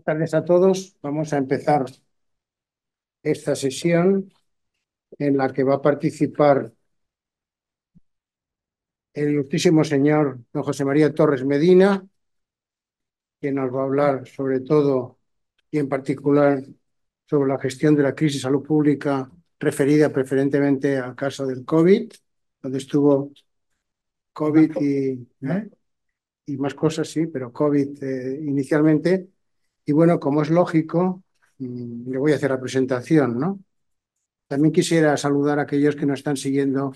Tardes a todos. Vamos a empezar esta sesión en la que va a participar el ilustrísimo señor don José María Torres Medina, que nos va a hablar sobre todo y en particular sobre la gestión de la crisis de salud pública referida preferentemente al caso del COVID, donde estuvo COVID y más cosas, sí, pero COVID inicialmente. Y bueno, como es lógico, le voy a hacer la presentación, ¿no? También quisiera saludar a aquellos que nos están siguiendo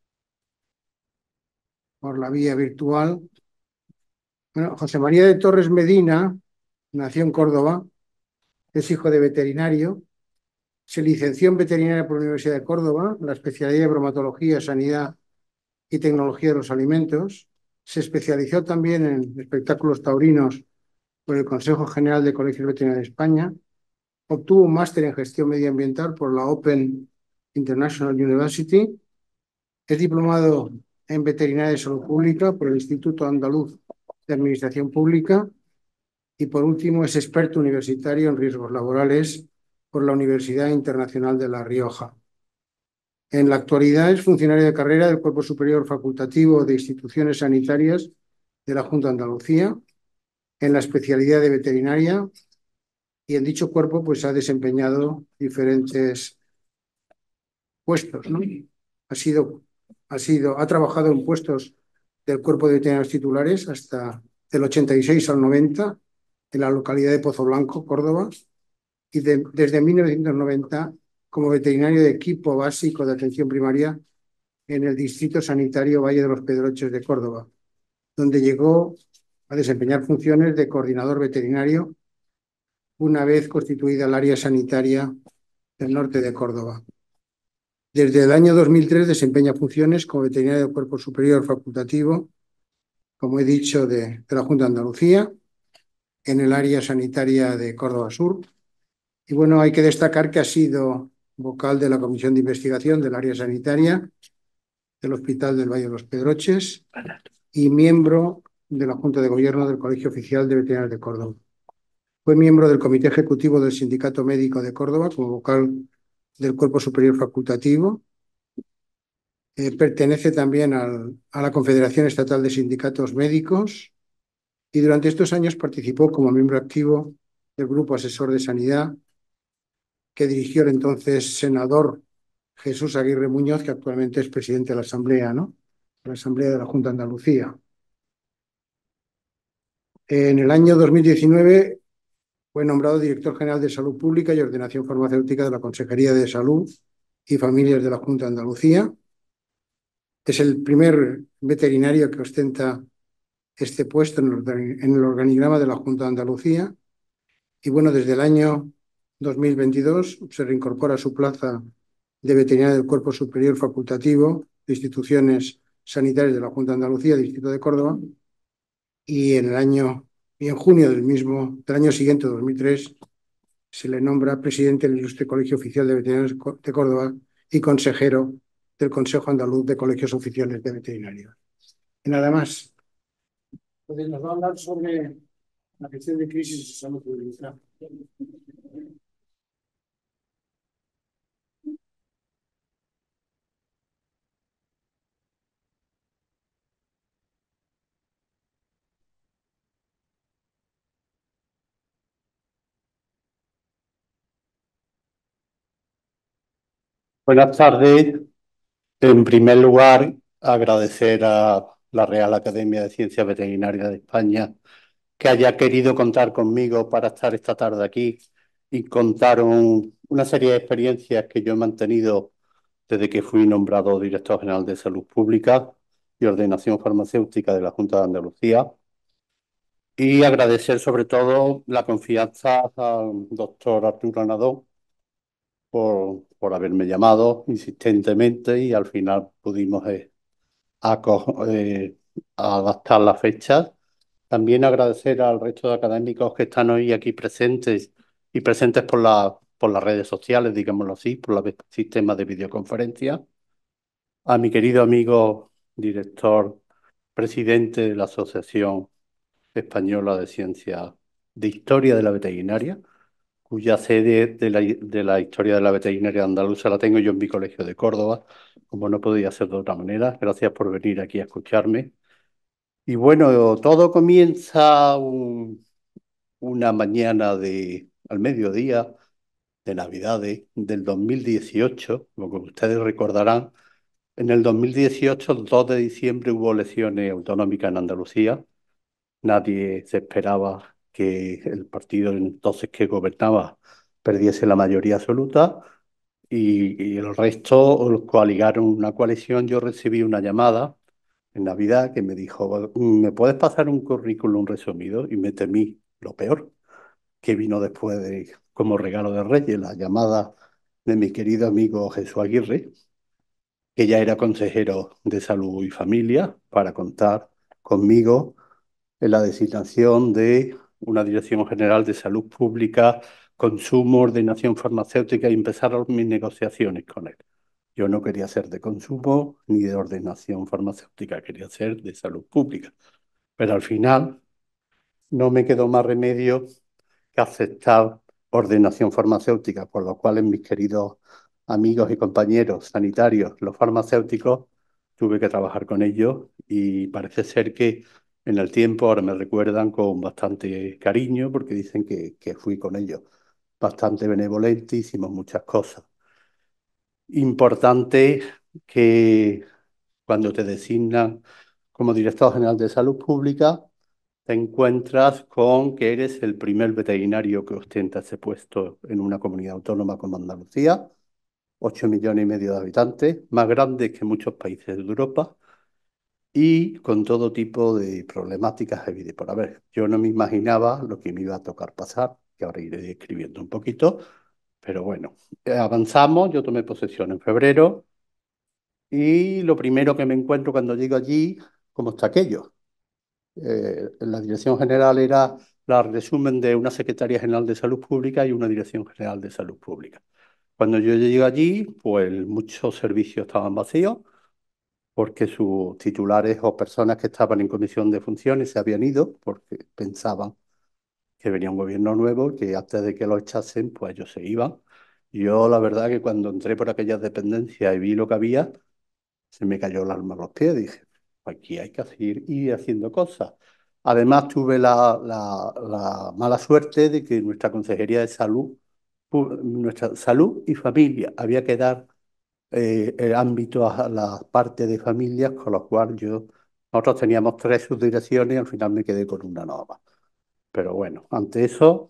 por la vía virtual. Bueno, José María de Torres Medina nació en Córdoba, es hijo de veterinario, se licenció en veterinaria por la Universidad de Córdoba, la especialidad de bromatología, sanidad y tecnología de los alimentos. Se especializó también en espectáculos taurinos por el Consejo General de Colegios Veterinarios de España. Obtuvo un máster en gestión medioambiental por la Open International University. Es diplomado en Veterinaria de Salud Pública por el Instituto Andaluz de Administración Pública y, por último, es experto universitario en riesgos laborales por la Universidad Internacional de La Rioja. En la actualidad es funcionario de carrera del Cuerpo Superior Facultativo de Instituciones Sanitarias de la Junta de Andalucía, en la especialidad de veterinaria, y en dicho cuerpo pues ha desempeñado diferentes puestos, ¿no? Ha trabajado en puestos del Cuerpo de Veterinarios Titulares hasta del 86 al 90 en la localidad de Pozo Blanco, Córdoba, y desde 1990 como veterinario de equipo básico de atención primaria en el Distrito Sanitario Valle de los Pedroches de Córdoba, donde llegó a desempeñar funciones de coordinador veterinario una vez constituida el área sanitaria del norte de Córdoba. Desde el año 2003 desempeña funciones como veterinario del Cuerpo Superior Facultativo, como he dicho, de la Junta de Andalucía, en el área sanitaria de Córdoba Sur. Y bueno, hay que destacar que ha sido vocal de la Comisión de Investigación del área sanitaria del Hospital del Valle de los Pedroches y miembro de la Junta de Gobierno del Colegio Oficial de Veterinarios de Córdoba. Fue miembro del Comité Ejecutivo del Sindicato Médico de Córdoba como vocal del Cuerpo Superior Facultativo. Pertenece también a la Confederación Estatal de Sindicatos Médicos y durante estos años participó como miembro activo del Grupo Asesor de Sanidad que dirigió el entonces senador Jesús Aguirre Muñoz, que actualmente es presidente de la Asamblea, ¿no? La Asamblea de la Junta de Andalucía. En el año 2019 fue nombrado director general de Salud Pública y Ordenación Farmacéutica de la Consejería de Salud y Familias de la Junta de Andalucía. Es el primer veterinario que ostenta este puesto en el organigrama de la Junta de Andalucía. Y bueno, desde el año 2022 se reincorpora a su plaza de veterinario del Cuerpo Superior Facultativo de Instituciones Sanitarias de la Junta de Andalucía, Distrito de Córdoba, y en junio del año siguiente, 2003, se le nombra presidente del Ilustre Colegio Oficial de Veterinarios de Córdoba y consejero del Consejo Andaluz de Colegios Oficiales de Veterinarios. Y nada más. Entonces nos va a hablar sobre la gestión de crisis de salud pública. Buenas tardes. En primer lugar, agradecer a la Real Academia de Ciencias Veterinarias de España que haya querido contar conmigo para estar esta tarde aquí y contar una serie de experiencias que yo he mantenido desde que fui nombrado director general de Salud Pública y Ordenación Farmacéutica de la Junta de Andalucía. Y agradecer sobre todo la confianza al doctor Arturo Nadó por haberme llamado insistentemente y al final pudimos aco- adaptar las fechas. También agradecer al resto de académicos que están hoy aquí presentes y presentes por las redes sociales, digámoslo así, por los sistemas de videoconferencia. A mi querido amigo director, presidente de la Asociación Española de Ciencias de Historia de la Veterinaria, cuya sede de la Historia de la Veterinaria andaluza la tengo yo en mi colegio de Córdoba, como no podía ser de otra manera. Gracias por venir aquí a escucharme. Y bueno, todo comienza una mañana al mediodía de Navidades del 2018. Como ustedes recordarán, en el 2018, el 2 de diciembre, hubo elecciones autonómicas en Andalucía. Nadie se esperaba que el partido entonces que gobernaba perdiese la mayoría absoluta y el resto los coaligaron una coalición. Yo recibí una llamada en Navidad que me dijo, ¿me puedes pasar un currículum resumido? Y me temí lo peor, que vino después como regalo de Reyes, la llamada de mi querido amigo Jesús Aguirre, que ya era consejero de Salud y Familia, para contar conmigo en la designación de una Dirección General de Salud Pública, Consumo, Ordenación Farmacéutica, y empezaron mis negociaciones con él. Yo no quería ser de consumo ni de ordenación farmacéutica, quería ser de salud pública. Pero al final no me quedó más remedio que aceptar ordenación farmacéutica, por lo cual mis queridos amigos y compañeros sanitarios, los farmacéuticos, tuve que trabajar con ellos y parece ser que en el tiempo ahora me recuerdan con bastante cariño porque dicen que fui con ellos bastante benevolente, hicimos muchas cosas. Importante que cuando te designan como director general de salud pública, te encuentras con que eres el primer veterinario que ostenta ese puesto en una comunidad autónoma como Andalucía, 8,5 millones de habitantes, más grande que muchos países de Europa y con todo tipo de problemáticas habidas por haber. Yo no me imaginaba lo que me iba a tocar pasar, que ahora iré escribiendo un poquito, pero bueno, avanzamos. Yo tomé posesión en febrero y lo primero que me encuentro cuando llego allí, ¿cómo está aquello? La dirección general era la resumen de una Secretaría General de Salud Pública y una Dirección General de Salud Pública. Cuando yo llegué allí, pues muchos servicios estaban vacíos porque sus titulares o personas que estaban en comisión de funciones se habían ido porque pensaban que venía un gobierno nuevo y que antes de que lo echasen, pues ellos se iban. Yo la verdad que cuando entré por aquellas dependencias y vi lo que había, se me cayó el alma a los pies. Dije, aquí hay que seguir y haciendo cosas. Además, tuve la mala suerte de que nuestra Consejería de Salud, nuestra Salud y Familia, había que dar el ámbito a la parte de familias, con lo cual nosotros teníamos 3 subdirecciones y al final me quedé con una nada más. Pero bueno, ante eso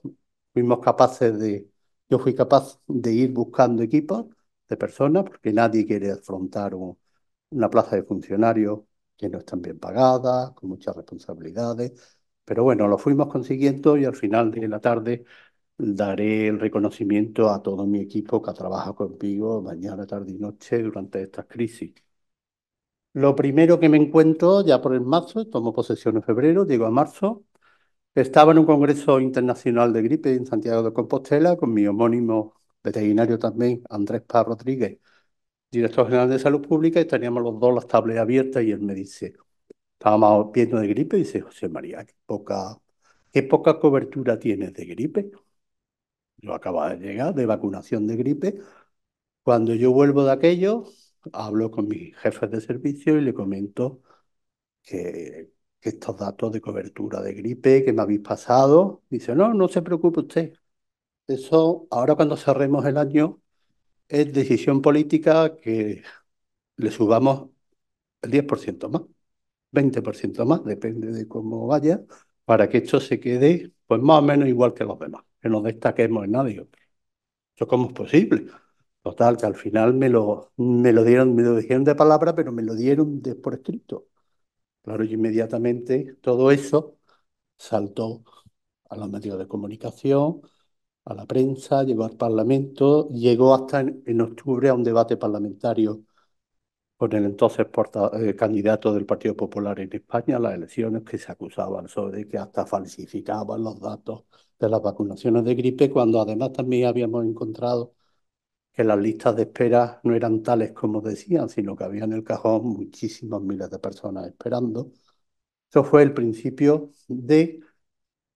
yo fui capaz de ir buscando equipos de personas, porque nadie quiere afrontar una plaza de funcionario que no están bien pagadas, con muchas responsabilidades. Pero bueno, lo fuimos consiguiendo y al final de la tarde daré el reconocimiento a todo mi equipo que ha trabajado conmigo mañana, tarde y noche durante estas crisis. Lo primero que me encuentro ya por el marzo, tomo posesión en febrero, llego a marzo. Estaba en un congreso internacional de gripe en Santiago de Compostela con mi homónimo veterinario también, Andrés Paz Rodríguez, director general de Salud Pública, y teníamos los dos las tablets abiertas y él me dice, estábamos viendo de gripe, y dice, José María, qué poca cobertura tienes de gripe. Yo acabo de llegar de vacunación de gripe. Cuando yo vuelvo de aquello, hablo con mis jefes de servicio y le comento que estos datos de cobertura de gripe que me habéis pasado, dice, no, no se preocupe usted. Eso, ahora cuando cerremos el año, es decisión política que le subamos el 10% más, 20% más, depende de cómo vaya, para que esto se quede pues más o menos igual que los demás, que nos destaquemos en nada. Digo, ¿eso cómo es posible? Total, que al final me lo dieron, me lo dijeron de palabra, pero me lo dieron por escrito. Claro, y inmediatamente todo eso saltó a los medios de comunicación, a la prensa, llegó al Parlamento, llegó hasta en octubre a un debate parlamentario con el entonces candidato del Partido Popular en España a las elecciones, que se acusaban sobre que hasta falsificaban los datos de las vacunaciones de gripe, cuando además también habíamos encontrado que las listas de espera no eran tales como decían, sino que había en el cajón muchísimos miles de personas esperando. Eso fue el principio de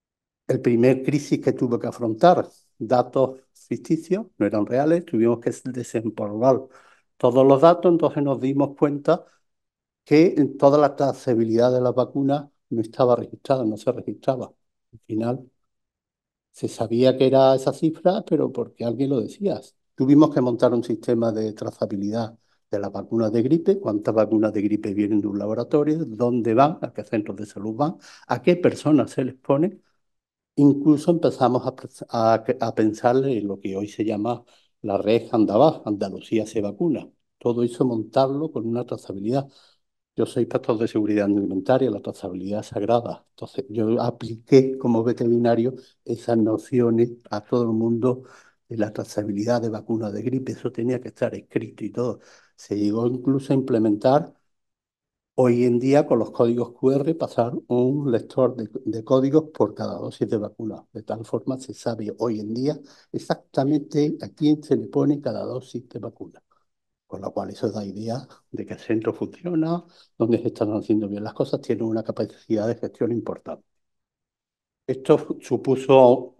el primer crisis que tuve que afrontar, datos ficticios, no eran reales, tuvimos que desempolvar todos los datos, entonces nos dimos cuenta que en toda la trazabilidad de las vacunas no estaba registrada, no se registraba. Al final se sabía que era esa cifra, pero porque alguien lo decía. Tuvimos que montar un sistema de trazabilidad de las vacunas de gripe, cuántas vacunas de gripe vienen de un laboratorio, dónde van, a qué centros de salud van, a qué personas se les pone. Incluso empezamos a pensar en lo que hoy se llama la red Andavá, Andalucía se vacuna. Todo eso montarlo con una trazabilidad. Yo soy pastor de seguridad alimentaria, la trazabilidad es sagrada. Entonces, yo apliqué como veterinario esas nociones a todo el mundo de la trazabilidad de vacunas de gripe. Eso tenía que estar escrito y todo. Se llegó incluso a implementar hoy en día con los códigos QR, pasar un lector de códigos por cada dosis de vacuna. De tal forma se sabe hoy en día exactamente a quién se le pone cada dosis de vacuna. Con lo cual eso da idea de que el centro funciona, dónde se están haciendo bien las cosas, tiene una capacidad de gestión importante. Esto supuso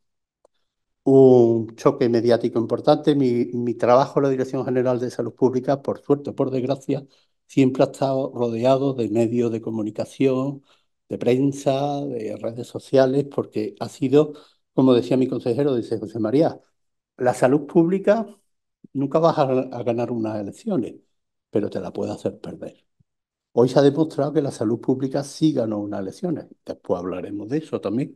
un choque mediático importante. Mi trabajo en la Dirección General de Salud Pública, por suerte o por desgracia, siempre ha estado rodeado de medios de comunicación, de prensa, de redes sociales, porque ha sido, como decía mi consejero, dice José María, la salud pública nunca vas a ganar unas elecciones, pero te la puede hacer perder. Hoy se ha demostrado que la salud pública sí ganó unas elecciones. Después hablaremos de eso también.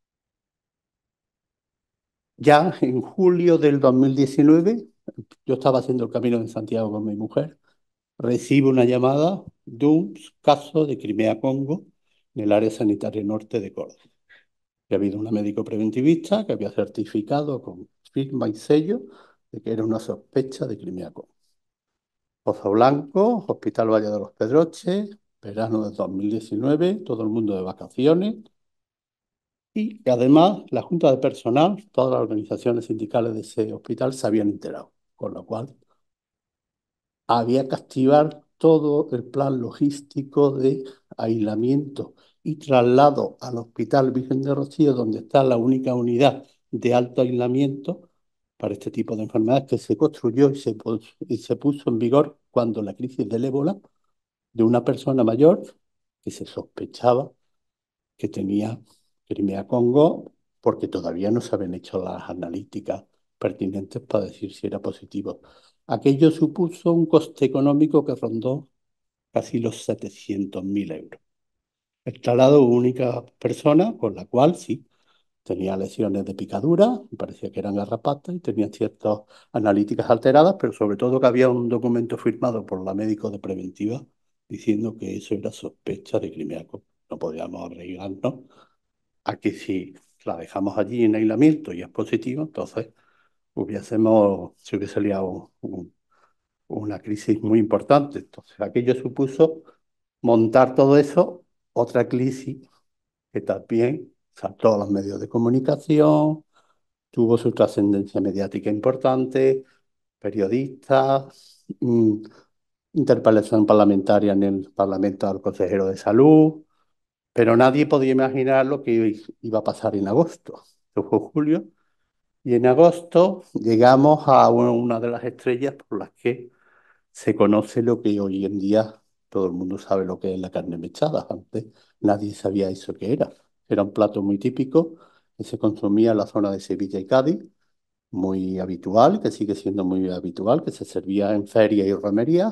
Ya en julio del 2019, yo estaba haciendo el camino de Santiago con mi mujer, recibo una llamada de un caso de Crimea-Congo en el área sanitaria norte de Córdoba. Que ha habido una médico preventivista que había certificado con firma y sello de que era una sospecha de Crimea-Congo. Pozo Blanco, Hospital Valle de los Pedroches, verano de 2019, todo el mundo de vacaciones. Y además, la Junta de Personal, todas las organizaciones sindicales de ese hospital se habían enterado, con lo cual había que activar todo el plan logístico de aislamiento y traslado al Hospital Virgen de Rocío, donde está la única unidad de alto aislamiento para este tipo de enfermedades que se construyó y se puso en vigor cuando la crisis del ébola de una persona mayor que se sospechaba que tenía Crimea-Congo porque todavía no se habían hecho las analíticas pertinentes para decir si era positivo. Aquello supuso un coste económico que rondó casi los 700.000 euros. El traslado de única persona, con la cual sí, tenía lesiones de picadura, parecía que eran garrapatas y tenía ciertas analíticas alteradas, pero sobre todo que había un documento firmado por la médico de preventiva diciendo que eso era sospecha de Crimea-Congo. No podíamos arriesgarnos a que si la dejamos allí en aislamiento y es positivo, entonces se hubiese liado una crisis muy importante. Entonces, aquello supuso montar todo eso, otra crisis que también saltó a los medios de comunicación, tuvo su trascendencia mediática importante, periodistas, interpelación parlamentaria en el Parlamento al consejero de Salud, pero nadie podía imaginar lo que iba a pasar en agosto. Esto fue julio, y en agosto llegamos a una de las estrellas por las que se conoce lo que hoy en día todo el mundo sabe lo que es la carne mechada. Antes nadie sabía eso que era. Era un plato muy típico que se consumía en la zona de Sevilla y Cádiz, muy habitual, que sigue siendo muy habitual, que se servía en feria y romería.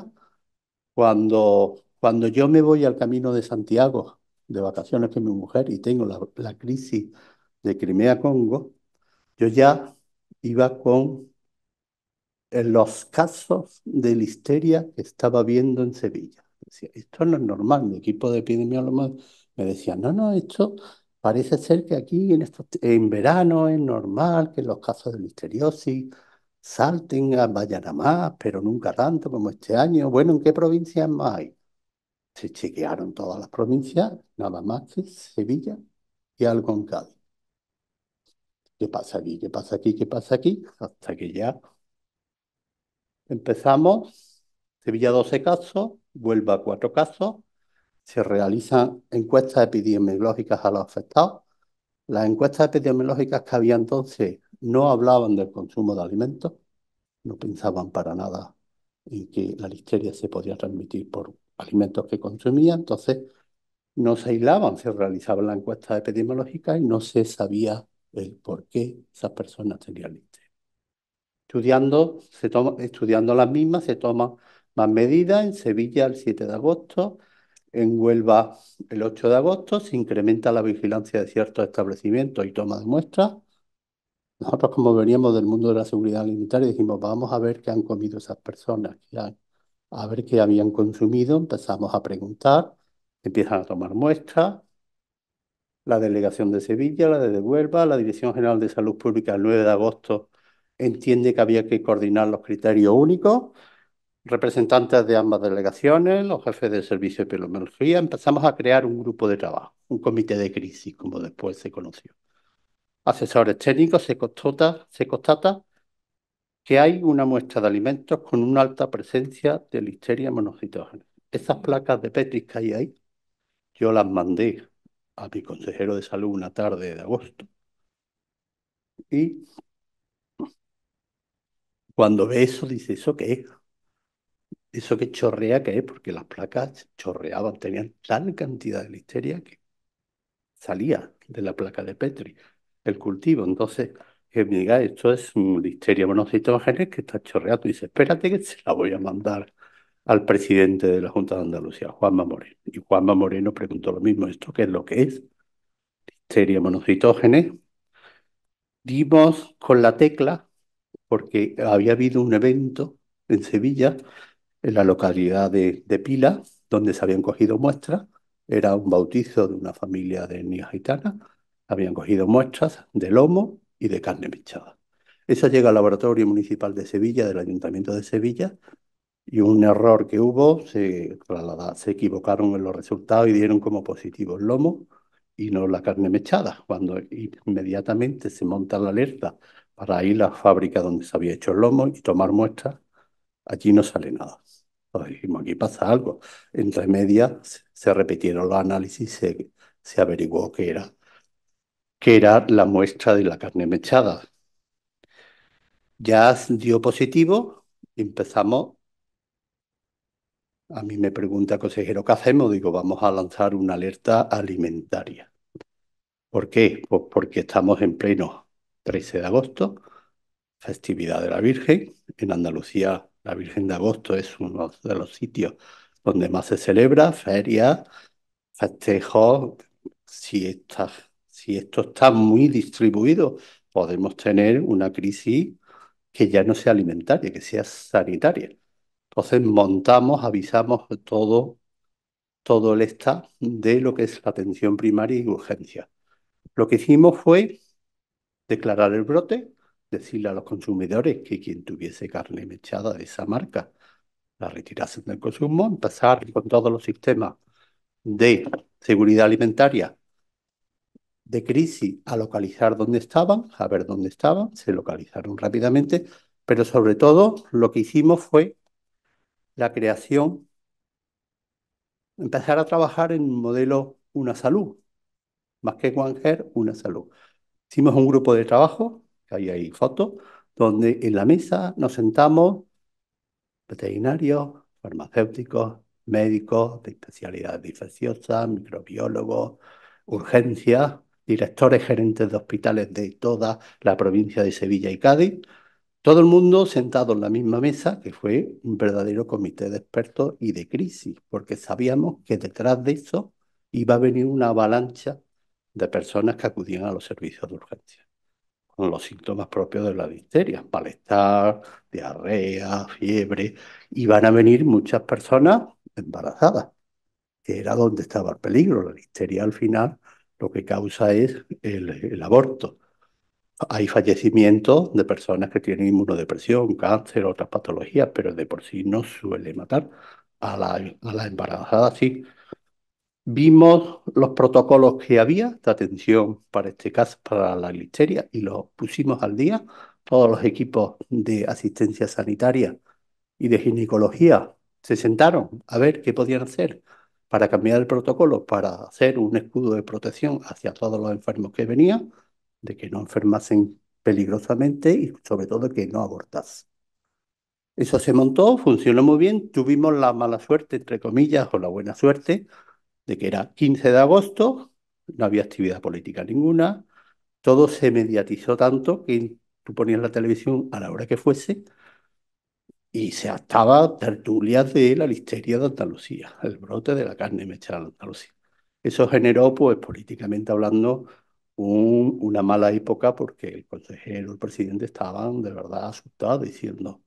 Cuando yo me voy al Camino de Santiago de vacaciones con mi mujer y tengo la crisis de Crimea-Congo, yo ya iba con los casos de listeria que estaba viendo en Sevilla. Decía, esto no es normal. Mi equipo de epidemiólogos me decía, no, no, esto parece ser que aquí en verano es normal que los casos de listeriosis salten, vayan a más, pero nunca tanto como este año. Bueno, ¿en qué provincias más hay? Se chequearon todas las provincias, nada más que Sevilla y algo en Cádiz. ¿Qué pasa aquí? ¿Qué pasa aquí? ¿Qué pasa aquí? Hasta que ya empezamos, Sevilla 12 casos, Huelva 4 casos, se realizan encuestas epidemiológicas a los afectados Las encuestas epidemiológicas que había entonces no hablaban del consumo de alimentos, no pensaban para nada en que la listeria se podía transmitir por alimentos que consumía, entonces no se aislaban, se realizaban las encuestas epidemiológicas y no se sabía el por qué esas personas tenían listeria. Estudiando las mismas, se toman más medidas. En Sevilla el 7 de agosto, en Huelva el 8 de agosto, se incrementa la vigilancia de ciertos establecimientos y toma de muestras. Nosotros, como veníamos del mundo de la seguridad alimentaria, dijimos, vamos a ver qué han comido esas personas, a ver qué habían consumido. Empezamos a preguntar, empiezan a tomar muestras. La delegación de Sevilla, la de Huelva, la Dirección General de Salud Pública el 9 de agosto entiende que había que coordinar los criterios únicos. Representantes de ambas delegaciones, los jefes de servicio de epidemiología, empezamos a crear un grupo de trabajo, un comité de crisis, como después se conoció. Asesores técnicos, se constata que hay una muestra de alimentos con una alta presencia de Listeria monocitógena. Esas placas de Petri que hay ahí, yo las mandé a mi consejero de salud una tarde de agosto. Y cuando ve eso, dice, ¿eso qué es? ¿Eso qué chorrea qué es? Porque las placas chorreaban, tenían tal cantidad de listeria que salía de la placa de Petri el cultivo. Entonces, que me diga, esto es un listeria monocitógenes que está chorreando. Y dice, espérate que se la voy a mandar al presidente de la Junta de Andalucía, Juanma Moreno. Y Juanma Moreno preguntó lo mismo, ¿esto qué es lo que es? Listeria monocitógenes. Dimos con la tecla porque había habido un evento en Sevilla, en la localidad de Pila, donde se habían cogido muestras. Era un bautizo de una familia de etnia gitana. Habían cogido muestras de lomo y de carne mechada. Esa llega al Laboratorio Municipal de Sevilla, del Ayuntamiento de Sevilla, y un error que hubo, se equivocaron en los resultados y dieron como positivo el lomo y no la carne mechada. Cuando inmediatamente se monta la alerta para ir a la fábrica donde se había hecho el lomo y tomar muestras, allí no sale nada. Entonces dijimos, aquí pasa algo. Entre medias se repitieron los análisis y se averiguó que era la muestra de la carne mechada. Ya dio positivo y empezamos. A mí me pregunta, consejero, ¿qué hacemos? Digo, vamos a lanzar una alerta alimentaria. ¿Por qué? Pues porque estamos en pleno 13 de agosto, festividad de la Virgen. En Andalucía, la Virgen de Agosto es uno de los sitios donde más se celebra, ferias, festejos. Si esto está muy distribuido, podemos tener una crisis que ya no sea alimentaria, que sea sanitaria. Entonces montamos, avisamos todo el staff de lo que es la atención primaria y urgencia. Lo que hicimos fue declarar el brote, decirle a los consumidores que quien tuviese carne mechada de esa marca la retirasen del consumo, empezar con todos los sistemas de seguridad alimentaria de crisis a localizar dónde estaban, a ver dónde estaban, se localizaron rápidamente, pero sobre todo lo que hicimos fue la creación, empezar a trabajar en un modelo Una Salud, más que One Health, Una Salud. Hicimos un grupo de trabajo, que ahí hay fotos, donde en la mesa nos sentamos veterinarios, farmacéuticos, médicos de especialidades infecciosas, microbiólogos, urgencias, directores gerentes de hospitales de toda la provincia de Sevilla y Cádiz, todo el mundo sentado en la misma mesa, que fue un verdadero comité de expertos y de crisis, porque sabíamos que detrás de eso iba a venir una avalancha de personas que acudían a los servicios de urgencia con los síntomas propios de la difteria, malestar, diarrea, fiebre, y van a venir muchas personas embarazadas, que era donde estaba el peligro. La difteria al final lo que causa es el aborto. Hay fallecimientos de personas que tienen inmunodepresión, cáncer, otras patologías, pero de por sí no suele matar. A la embarazada sí. Vimos los protocolos que había de atención para este caso, para la listeria, y los pusimos al día. Todos los equipos de asistencia sanitaria y de ginecología se sentaron a ver qué podían hacer. para cambiar el protocolo, para hacer un escudo de protección hacia todos los enfermos que venían, de que no enfermasen peligrosamente y sobre todo que no abortasen. Eso se montó, funcionó muy bien, tuvimos la mala suerte, entre comillas, o la buena suerte, de que era 15 de agosto, no había actividad política ninguna, todo se mediatizó tanto que tú ponías la televisión a la hora que fuese y se actaba tertulias de la listeria de Andalucía, el brote de la carne mechada en Andalucía. Eso generó, pues políticamente hablando, una mala época porque el consejero, el presidente estaban de verdad asustados diciendo,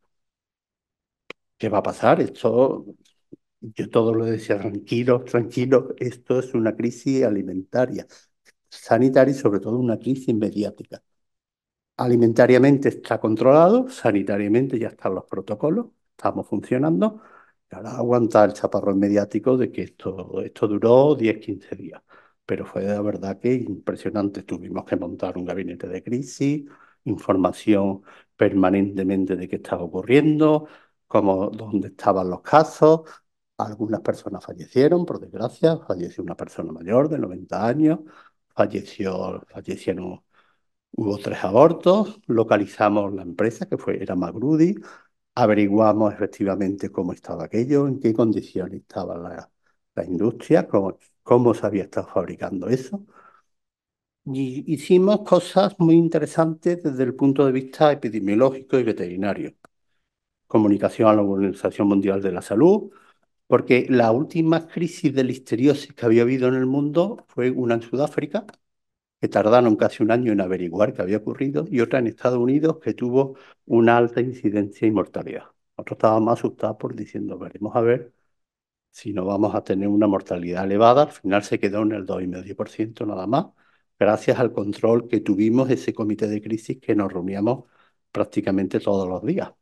¿qué va a pasar? Yo todo lo decía, tranquilo, tranquilo, esto es una crisis alimentaria, sanitaria y sobre todo una crisis mediática. Alimentariamente está controlado, sanitariamente ya están los protocolos, estamos funcionando. Y ahora aguanta el chaparrón mediático de que esto duró 10, 15 días. Pero fue de verdad que impresionante. Tuvimos que montar un gabinete de crisis, información permanentemente de qué estaba ocurriendo, dónde estaban los casos. Algunas personas fallecieron, por desgracia. Falleció una persona mayor de 90 años, fallecieron. Hubo 3 abortos, localizamos la empresa, era Magrudi, averiguamos efectivamente cómo estaba aquello, en qué condiciones estaba la industria, cómo se había estado fabricando eso. Y hicimos cosas muy interesantes desde el punto de vista epidemiológico y veterinario. Comunicación a la Organización Mundial de la Salud, porque la última crisis de listeriosis que había habido en el mundo fue una en Sudáfrica, que tardaron casi un año en averiguar qué había ocurrido, y otra en Estados Unidos que tuvo una alta incidencia y mortalidad. Nosotros estábamos asustados por diciendo, veremos a ver si no vamos a tener una mortalidad elevada. Al final se quedó en el 2,5% nada más, gracias al control que tuvimos ese comité de crisis que nos reuníamos prácticamente todos los días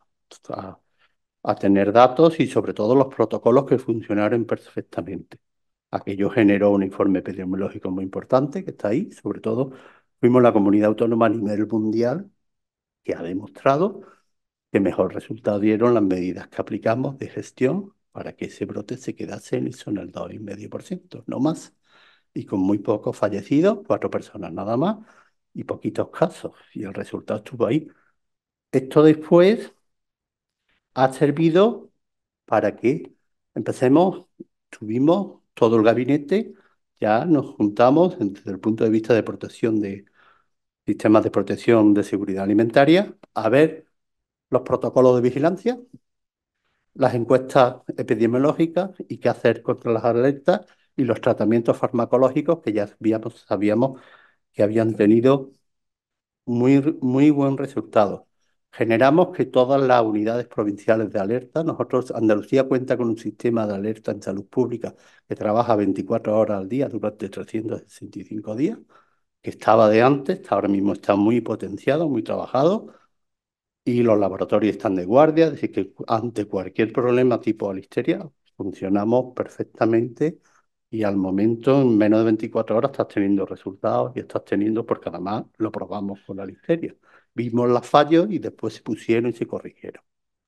a tener datos y sobre todo los protocolos que funcionaron perfectamente. Aquello generó un informe epidemiológico muy importante que está ahí. Sobre todo, fuimos la comunidad autónoma a nivel mundial que ha demostrado que mejor resultado dieron las medidas que aplicamos de gestión para que ese brote se quedase en eso, en el 2,5%, no más. Y con muy pocos fallecidos, 4 personas nada más, y poquitos casos. Y el resultado estuvo ahí. Esto después ha servido para que empecemos, tuvimos todo el gabinete, ya nos juntamos desde el punto de vista de protección de sistemas de protección de seguridad alimentaria a ver los protocolos de vigilancia, las encuestas epidemiológicas y qué hacer contra las alertas y los tratamientos farmacológicos que ya sabíamos que habían tenido muy, muy buen resultado. Generamos que todas las unidades provinciales de alerta, Andalucía cuenta con un sistema de alerta en salud pública que trabaja 24 horas al día durante 365 días, que estaba de antes, ahora mismo está muy potenciado, muy trabajado, y los laboratorios están de guardia, es decir, que ante cualquier problema tipo listeria, funcionamos perfectamente y al momento, en menos de 24 horas, estás teniendo resultados y estás teniendo, porque además lo probamos con la listeria. Vimos los fallos y después se pusieron y se corrigieron.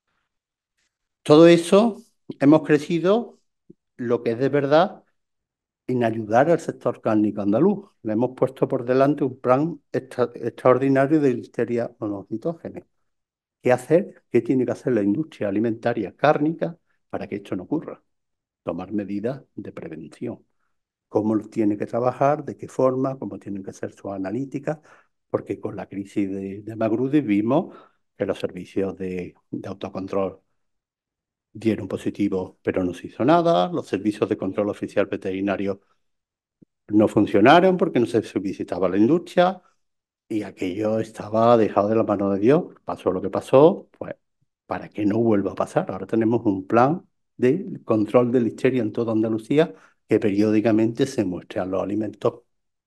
Todo eso hemos crecido, lo que es de verdad, en ayudar al sector cárnico andaluz. Le hemos puesto por delante un plan extraordinario de listeria monocitógena. ¿Qué hacer? ¿Qué tiene que hacer la industria alimentaria cárnica para que esto no ocurra? Tomar medidas de prevención. ¿Cómo tiene que trabajar? ¿De qué forma? ¿Cómo tienen que ser sus analíticas? Porque con la crisis de Magrudi vimos que los servicios de autocontrol dieron positivo, pero no se hizo nada. Los servicios de control oficial veterinario no funcionaron porque no se visitaba la industria. Y aquello estaba dejado de la mano de Dios. Pasó lo que pasó, pues para que no vuelva a pasar. Ahora tenemos un plan de control de listeria en toda Andalucía que periódicamente se muestran los alimentos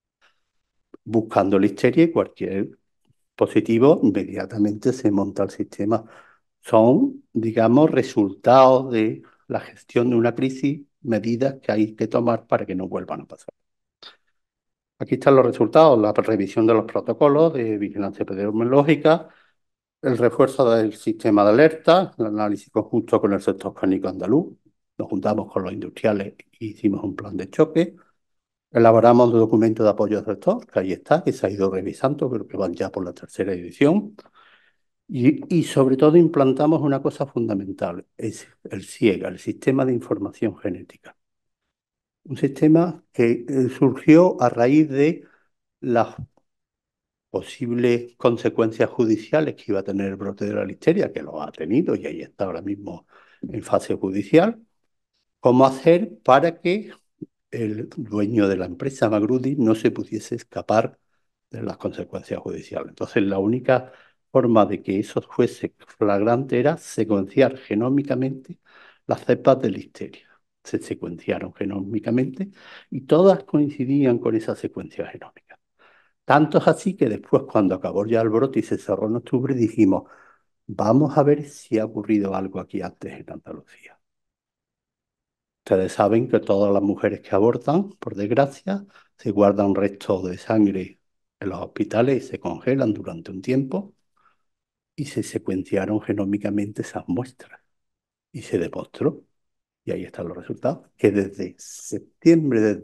buscando listeria y cualquier positivo inmediatamente se monta el sistema. Son, digamos, resultados de la gestión de una crisis, medidas que hay que tomar para que no vuelvan a pasar. Aquí están los resultados, la revisión de los protocolos de vigilancia epidemiológica, el refuerzo del sistema de alerta, el análisis conjunto con el sector cárnico andaluz. Nos juntamos con los industriales e hicimos un plan de choque. Elaboramos un documento de apoyo al sector, que ahí está, que se ha ido revisando, creo que van ya por la tercera edición. Y sobre todo implantamos una cosa fundamental, es el SIEGA, el Sistema de Información Genética. Un sistema que surgió a raíz de las posibles consecuencias judiciales que iba a tener el brote de la listeria, que lo ha tenido y ahí está ahora mismo en fase judicial. ¿Cómo hacer para que el dueño de la empresa, Magrudi, no se pudiese escapar de las consecuencias judiciales? Entonces, la única forma de que eso fuese flagrante era secuenciar genómicamente las cepas de listeria. Se secuenciaron genómicamente y todas coincidían con esa secuencia genómica. Tanto es así que después, cuando acabó ya el brote y se cerró en octubre, dijimos, vamos a ver si ha ocurrido algo aquí antes en Andalucía. Ustedes saben que todas las mujeres que abortan, por desgracia, se guardan restos de sangre en los hospitales y se congelan durante un tiempo y se secuenciaron genómicamente esas muestras y se demostró, y ahí están los resultados, que desde septiembre de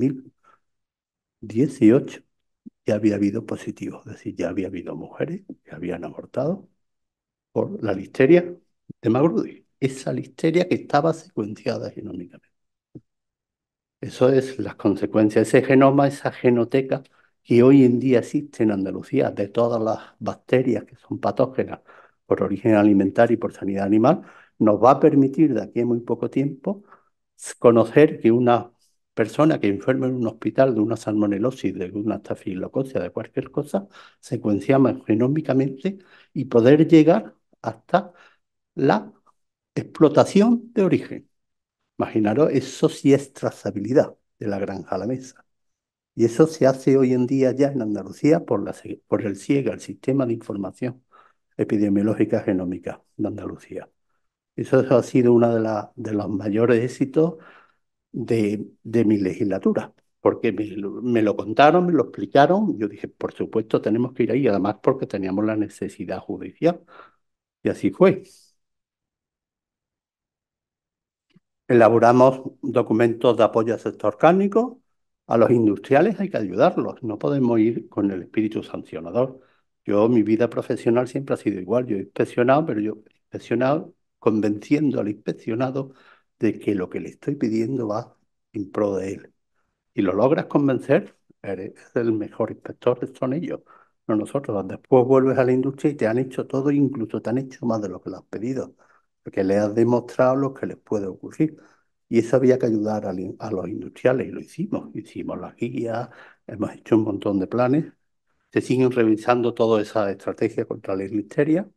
2018 ya había habido positivos, es decir, ya había habido mujeres que habían abortado por la listeria de Magrudi, esa listeria que estaba secuenciada genómicamente. Eso es las consecuencias, ese genoma, esa genoteca que hoy en día existe en Andalucía de todas las bacterias que son patógenas por origen alimentario y por sanidad animal, nos va a permitir de aquí a muy poco tiempo conocer que una persona que enferma en un hospital de una salmonelosis, de una estafilococia, de cualquier cosa, secuenciamos genómicamente y poder llegar hasta la explotación de origen. Imaginaros, eso sí es trazabilidad de la granja a la mesa. Y eso se hace hoy en día ya en Andalucía por el SIEGA, el Sistema de Información Epidemiológica Genómica de Andalucía. Eso ha sido uno de los mayores éxitos de mi legislatura, porque me lo contaron, me lo explicaron. Yo dije, por supuesto, tenemos que ir ahí, además porque teníamos la necesidad judicial. Y así fue. Elaboramos documentos de apoyo al sector cárnico. A los industriales hay que ayudarlos, no podemos ir con el espíritu sancionador. Yo, mi vida profesional siempre ha sido igual. Yo he inspeccionado, pero yo he inspeccionado convenciendo al inspeccionado de que lo que le estoy pidiendo va en pro de él. Y lo logras convencer, eres el mejor inspector, son ellos, no nosotros. Después vuelves a la industria y te han hecho todo, incluso te han hecho más de lo que le has pedido, porque les has demostrado lo que les puede ocurrir. Y eso había que ayudar a los industriales y lo hicimos. Hicimos las guías, hemos hecho un montón de planes. Se siguen revisando toda esa estrategia contra la listeria.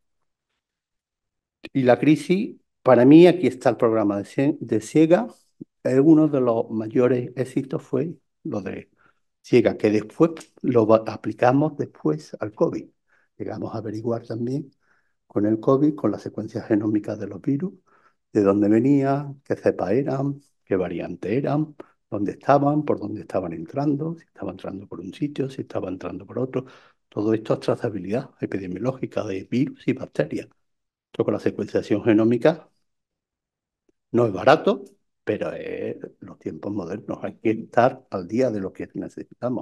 Y la crisis, para mí, aquí está el programa de Siega. Uno de los mayores éxitos fue lo de Siega, que después aplicamos después al COVID. Llegamos a averiguar también con el COVID, con las secuencias genómicas de los virus, de dónde venían, qué cepas eran, qué variantes eran, dónde estaban, por dónde estaban entrando, si estaban entrando por un sitio, si estaban entrando por otro. Todo esto es trazabilidad epidemiológica de virus y bacterias. Esto con la secuenciación genómica no es barato, pero los tiempos modernos hay que estar al día de lo que necesitamos.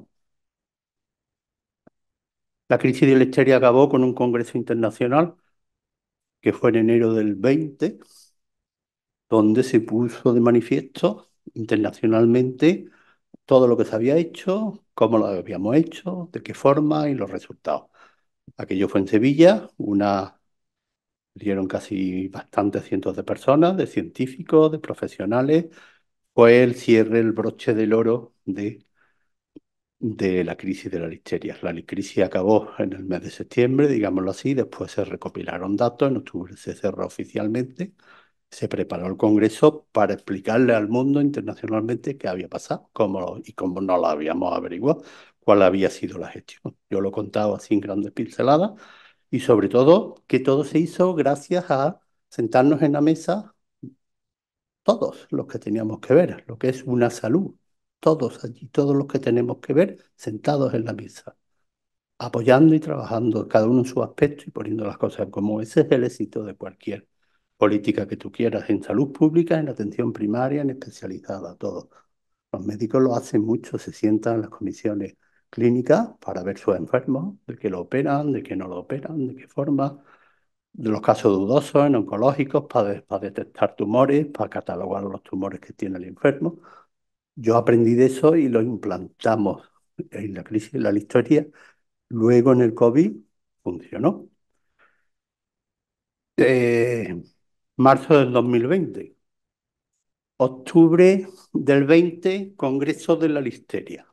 La crisis de la histeria acabó con un congreso internacional que fue en enero del 20, donde se puso de manifiesto internacionalmente todo lo que se había hecho, cómo lo habíamos hecho, de qué forma y los resultados. Aquello fue en Sevilla, dieron casi bastantes cientos de personas, de científicos, de profesionales. Fue el cierre, el broche del oro de la crisis de la listeria. La crisis acabó en el mes de septiembre, digámoslo así, después se recopilaron datos, en octubre se cerró oficialmente, se preparó el Congreso para explicarle al mundo internacionalmente qué había pasado y cómo no lo habíamos averiguado, cuál había sido la gestión. Yo lo he contado así en grandes pinceladas y sobre todo que todo se hizo gracias a sentarnos en la mesa todos los que teníamos que ver, lo que es una salud, todos allí, todos los que tenemos que ver, sentados en la mesa, apoyando y trabajando cada uno en su aspecto y poniendo las cosas en común. Ese es el éxito de cualquier política que tú quieras, en salud pública, en atención primaria, en especializada, todo. Los médicos lo hacen mucho, se sientan en las comisiones clínicas para ver sus enfermos, de qué lo operan, de qué no lo operan, de qué forma, de los casos dudosos en oncológicos para detectar tumores, para catalogar los tumores que tiene el enfermo. Yo aprendí de eso y lo implantamos en la crisis de la historia. Luego en el COVID funcionó. Eh, Marzo del 2020. Octubre del 20, Congreso de la Listeria.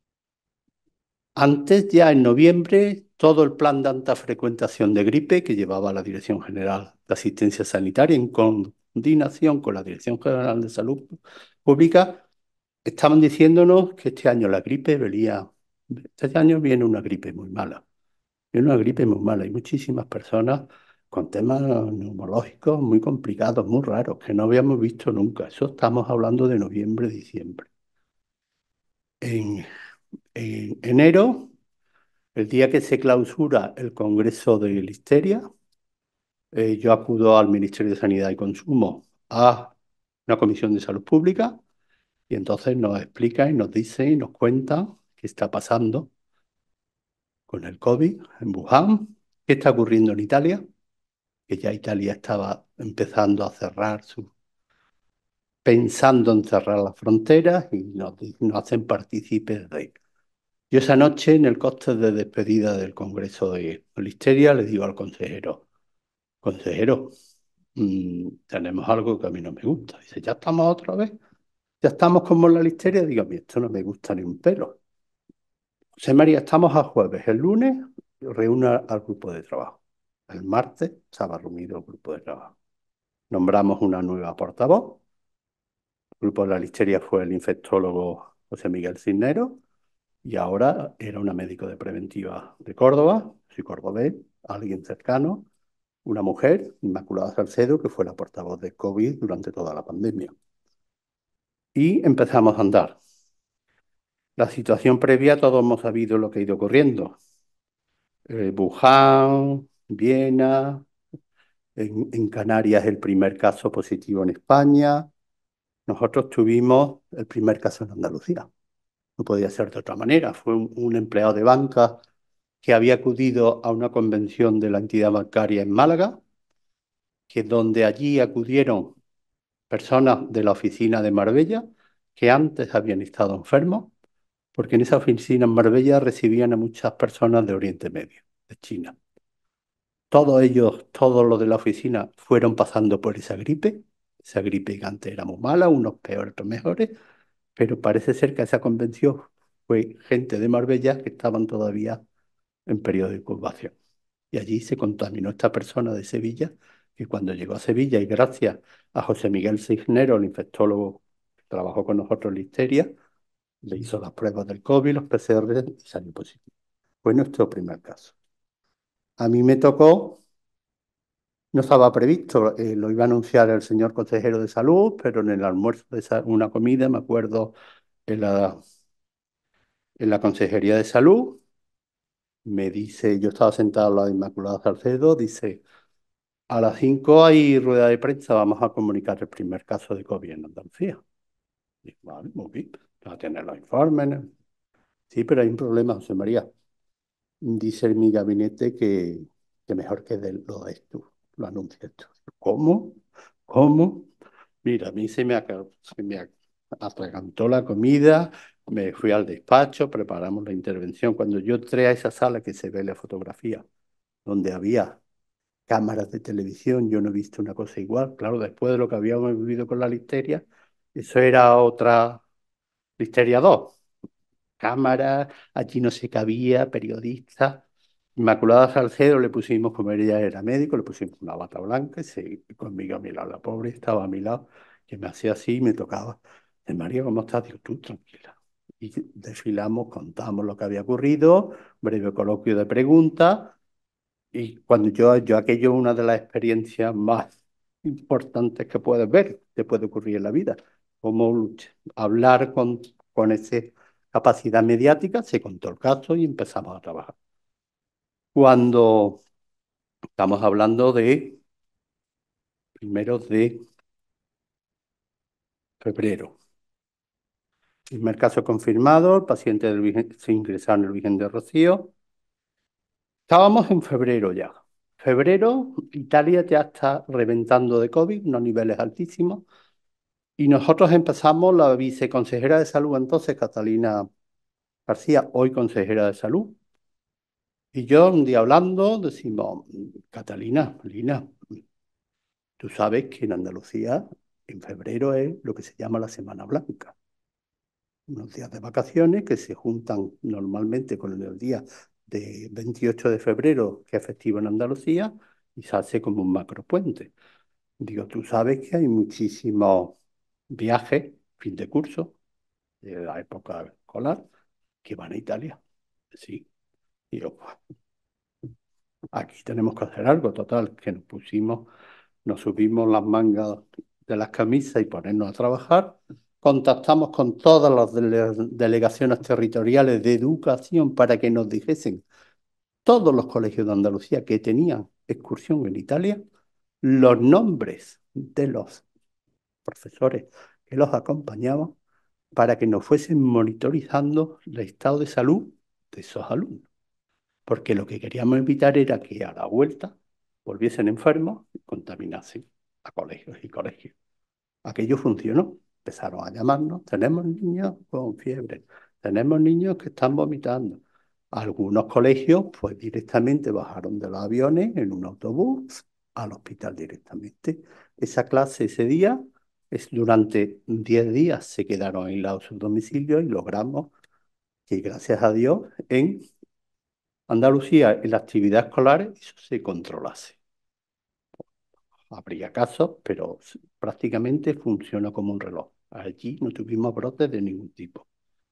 Antes, ya en noviembre, todo el plan de alta frecuentación de gripe que llevaba la Dirección General de Asistencia Sanitaria en coordinación con la Dirección General de Salud Pública, estaban diciéndonos que este año la gripe venía, este año viene una gripe muy mala. Viene una gripe muy mala. Hay muchísimas personas con temas neumológicos muy complicados, muy raros, que no habíamos visto nunca. Eso estamos hablando de noviembre, diciembre. En, en enero, el día que se clausura el Congreso de Listeria, yo acudo al Ministerio de Sanidad y Consumo a una comisión de salud pública y entonces nos explica y nos dice y nos cuenta qué está pasando con el COVID en Wuhan, qué está ocurriendo en Italia, que ya Italia estaba empezando a cerrar pensando en cerrar las fronteras y nos hacen partícipes de ello. Yo esa noche, en el cóctel de despedida del Congreso de Listeria, le digo al consejero, consejero, tenemos algo que a mí no me gusta. Dice, ¿ya estamos otra vez? ¿Ya estamos como en la Listeria? Digo, a mí esto no me gusta ni un pelo. José María, estamos a jueves. El lunes reúne al grupo de trabajo. El martes estaba reunido el grupo de trabajo. Nombramos una nueva portavoz. El grupo de la Listeria fue el infectólogo José Miguel Cisneros. Y ahora era una médico de preventiva de Córdoba, soy cordobés, alguien cercano, una mujer, Inmaculada Salcedo, que fue la portavoz de COVID durante toda la pandemia. Y empezamos a andar. La situación previa, todos hemos sabido lo que ha ido ocurriendo. Wuhan, Viena, en Canarias el primer caso positivo en España. Nosotros tuvimos el primer caso en Andalucía. No podía ser de otra manera. Fue un empleado de banca que había acudido a una convención de la entidad bancaria en Málaga, que donde allí acudieron personas de la oficina de Marbella que antes habían estado enfermos, porque en esa oficina en Marbella recibían a muchas personas de Oriente Medio, de China. Todos ellos, todos los de la oficina, fueron pasando por esa gripe que antes era muy mala, unos peores, otros mejores, pero parece ser que a esa convención fue gente de Marbella que estaban todavía en periodo de incubación. Y allí se contaminó esta persona de Sevilla, que cuando llegó a Sevilla, y gracias a José Miguel Cisneros, el infectólogo que trabajó con nosotros en Listeria, le hizo las pruebas del COVID, los PCR, y salió positivo. Fue nuestro primer caso. A mí me tocó, no estaba previsto, lo iba a anunciar el señor consejero de salud, pero en el almuerzo de una comida, me acuerdo, en la Consejería de Salud, me dice, yo estaba sentado al lado de Inmaculada Salcedo, dice, a las 5 hay rueda de prensa, vamos a comunicar el primer caso de COVID en Andalucía. Digo, vale, muy bien, va a tener los informes, ¿no? Sí, pero hay un problema, José María. Dice en mi gabinete que mejor que lo des tú, lo anuncies tú. ¿Cómo? ¿Cómo? Mira, a mí se me atragantó la comida, me fui al despacho, preparamos la intervención. Cuando yo entré a esa sala que se ve en la fotografía, donde había cámaras de televisión, yo no he visto una cosa igual. Claro, después de lo que habíamos vivido con la listeria, eso era otra listeria 2. Cámaras, allí no se cabía, periodistas. Inmaculada Salcedo le pusimos, como ella era médico, le pusimos una bata blanca y conmigo a mi lado. La pobre estaba a mi lado, que me hacía así y me tocaba. De María, ¿cómo estás? Digo, tú tranquila. Y desfilamos, contamos lo que había ocurrido, breve coloquio de preguntas. Y cuando yo aquello es una de las experiencias más importantes que puedes ver, te puede ocurrir en la vida. Cómo hablar con esa capacidad mediática, se contó el caso y empezamos a trabajar. Cuando estamos hablando de primero de febrero. Primer caso confirmado, el paciente se ingresaron en el Virgen de Rocío. Estábamos en febrero ya. Febrero, Italia ya está reventando de COVID, unos niveles altísimos. Y nosotros empezamos, la viceconsejera de salud entonces, Catalina García, hoy consejera de salud, y yo un día hablando decimos, Catalina, Lina, tú sabes que en Andalucía en febrero es lo que se llama la Semana Blanca. Unos días de vacaciones que se juntan normalmente con el día de 28 de febrero, que es festivo en Andalucía, y se hace como un macropuente. Digo, tú sabes que hay muchísimos viajes, fin de curso, de la época escolar, que van a Italia. Sí. Digo, aquí tenemos que hacer algo, total, que nos subimos las mangas de las camisas y ponernos a trabajar. Contactamos con todas las delegaciones territoriales de educación para que nos dijesen todos los colegios de Andalucía que tenían excursión en Italia, los nombres de los profesores que los acompañaban para que nos fuesen monitorizando el estado de salud de esos alumnos. Porque lo que queríamos evitar era que a la vuelta volviesen enfermos y contaminasen a colegios y colegios. Aquello funcionó. Empezaron a llamarnos, tenemos niños con fiebre, tenemos niños que están vomitando. Algunos colegios pues directamente bajaron de los aviones en un autobús al hospital directamente. Esa clase ese día, durante 10 días se quedaron aislados en sus domicilios y logramos que gracias a Dios en Andalucía en la actividad escolar eso se controlase. Habría casos, pero prácticamente funcionó como un reloj. Allí no tuvimos brotes de ningún tipo.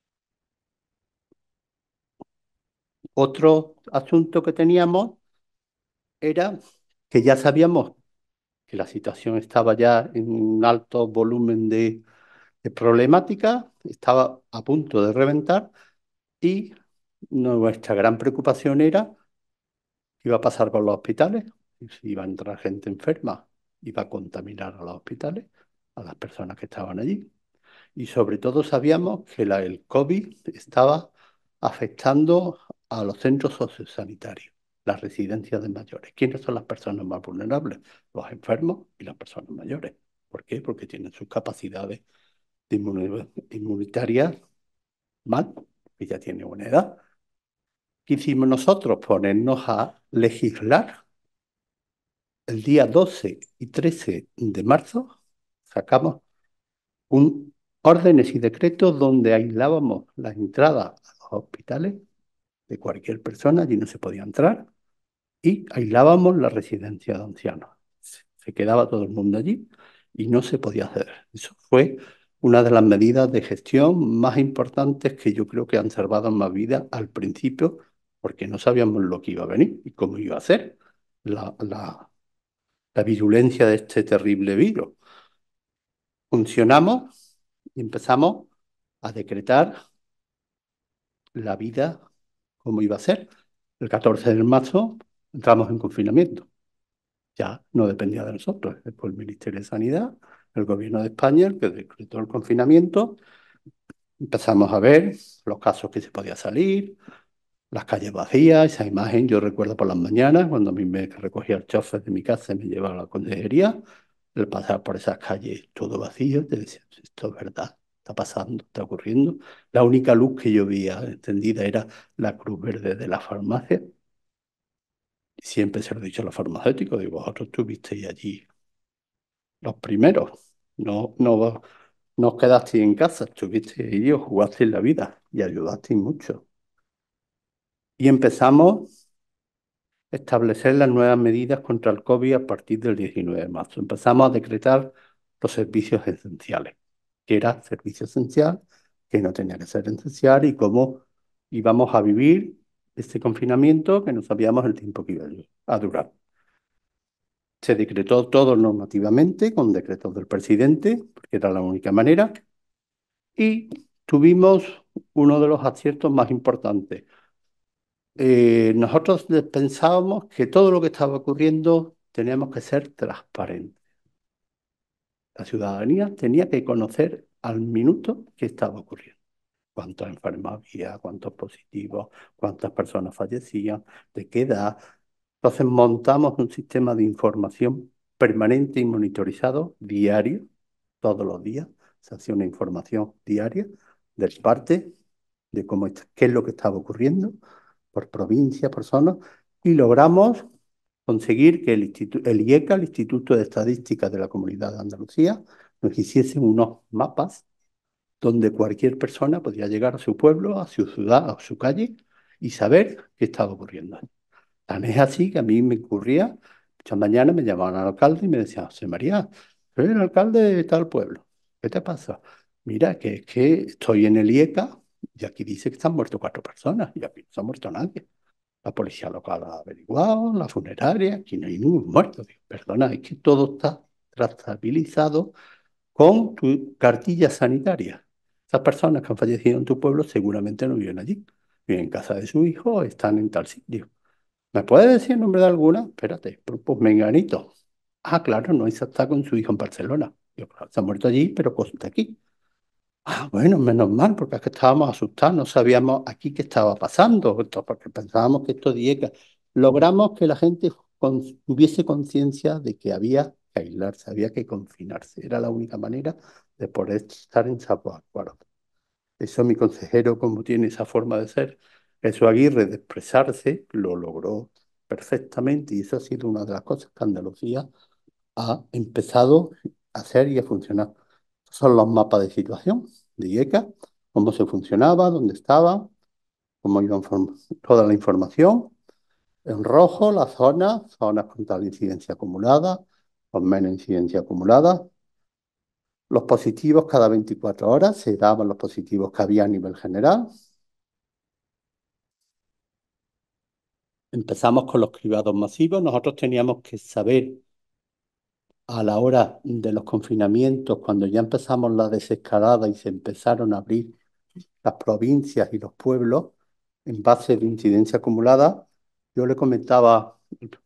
Otro asunto que teníamos era que ya sabíamos que la situación estaba ya en un alto volumen de problemática, estaba a punto de reventar y nuestra gran preocupación era qué iba a pasar con los hospitales, si iba a entrar gente enferma, iba a contaminar a los hospitales, a las personas que estaban allí. Y sobre todo sabíamos que el COVID estaba afectando a los centros sociosanitarios, las residencias de mayores. ¿Quiénes son las personas más vulnerables? Los enfermos y las personas mayores. ¿Por qué? Porque tienen sus capacidades inmunitarias mal, que ya tienen una edad. ¿Qué hicimos nosotros? Ponernos a legislar. El día 12 y 13 de marzo sacamos un órdenes y decretos donde aislábamos las entradas a los hospitales de cualquier persona, allí no se podía entrar, y aislábamos la residencia de ancianos. Se quedaba todo el mundo allí y no se podía hacer. Eso fue una de las medidas de gestión más importantes que yo creo que han salvado más vidas al principio, porque no sabíamos lo que iba a venir y cómo iba a ser la virulencia de este terrible virus. Funcionamos y empezamos a decretar la vida como iba a ser. El 14 de marzo entramos en confinamiento. Ya no dependía de nosotros, fue el Ministerio de Sanidad, el Gobierno de España el que decretó el confinamiento. Empezamos a ver los casos que se podía salir, las calles vacías, esa imagen yo recuerdo por las mañanas, cuando a mí me recogía el chofer de mi casa y me llevaba a la consejería, el pasar por esas calles todo vacío, te decía, esto es verdad, está pasando, está ocurriendo. La única luz que yo veía encendida era la cruz verde de la farmacia. Y siempre se lo he dicho a los farmacéuticos, digo, vosotros estuvisteis allí los primeros, no os quedasteis en casa, estuvisteis allí, os jugasteis la vida y ayudasteis mucho. Y empezamos establecer las nuevas medidas contra el COVID a partir del 19 de marzo. Empezamos a decretar los servicios esenciales, que era servicio esencial, que no tenía que ser esencial y cómo íbamos a vivir este confinamiento que no sabíamos el tiempo que iba a durar. Se decretó todo normativamente con decretos del presidente, porque era la única manera, y tuvimos uno de los aciertos más importantes. Nosotros pensábamos que todo lo que estaba ocurriendo teníamos que ser transparentes. La ciudadanía tenía que conocer al minuto qué estaba ocurriendo. Cuántos enfermos había, cuántos positivos, cuántas personas fallecían, de qué edad. Entonces montamos un sistema de información permanente y monitorizado diario, todos los días. Se hacía una información diaria del parte de cómo qué es lo que estaba ocurriendo por provincia, por zona, y logramos conseguir que el IECA, el Instituto de Estadística de la Comunidad de Andalucía, nos hiciese unos mapas donde cualquier persona podía llegar a su pueblo, a su ciudad, a su calle y saber qué estaba ocurriendo. Tan es así que a mí me ocurría, muchas mañanas me llamaban al alcalde y me decían: José María, soy el alcalde de tal pueblo. ¿Qué te pasa? Mira, que es que estoy en el IECA y aquí dice que están muertos 4 personas y aquí no se ha muerto nadie. La policía local ha averiguado, la funeraria, aquí no hay ningún muerto. Digo, perdona, es que todo está trazabilizado con tu cartilla sanitaria. Esas personas que han fallecido en tu pueblo seguramente no viven allí. Viven en casa de su hijo o están en tal sitio. ¿Me puedes decir el nombre de alguna? Espérate, pues Menganito. Ah, claro, no, esa está con su hijo en Barcelona. Yo, claro, se ha muerto allí, pero consta aquí. Ah, bueno, menos mal, porque es que estábamos asustados, no sabíamos aquí qué estaba pasando, porque pensábamos que esto diega. Logramos que la gente tuviese conciencia de que había que aislarse, había que confinarse. Era la única manera de poder estar en Salvaguarda. Eso mi consejero, como tiene esa forma de ser, eso Aguirre de expresarse, lo logró perfectamente y eso ha sido una de las cosas que Andalucía ha empezado a hacer y a funcionar. Son los mapas de situación de IECA, cómo se funcionaba, dónde estaba, cómo iba toda la información. En rojo, las zonas con tal incidencia acumulada, con menos incidencia acumulada. Los positivos cada 24 horas, se daban los positivos que había a nivel general. Empezamos con los cribados masivos. Nosotros teníamos que saber a la hora de los confinamientos, cuando ya empezamos la desescalada y se empezaron a abrir las provincias y los pueblos en base de incidencia acumulada, yo le comentaba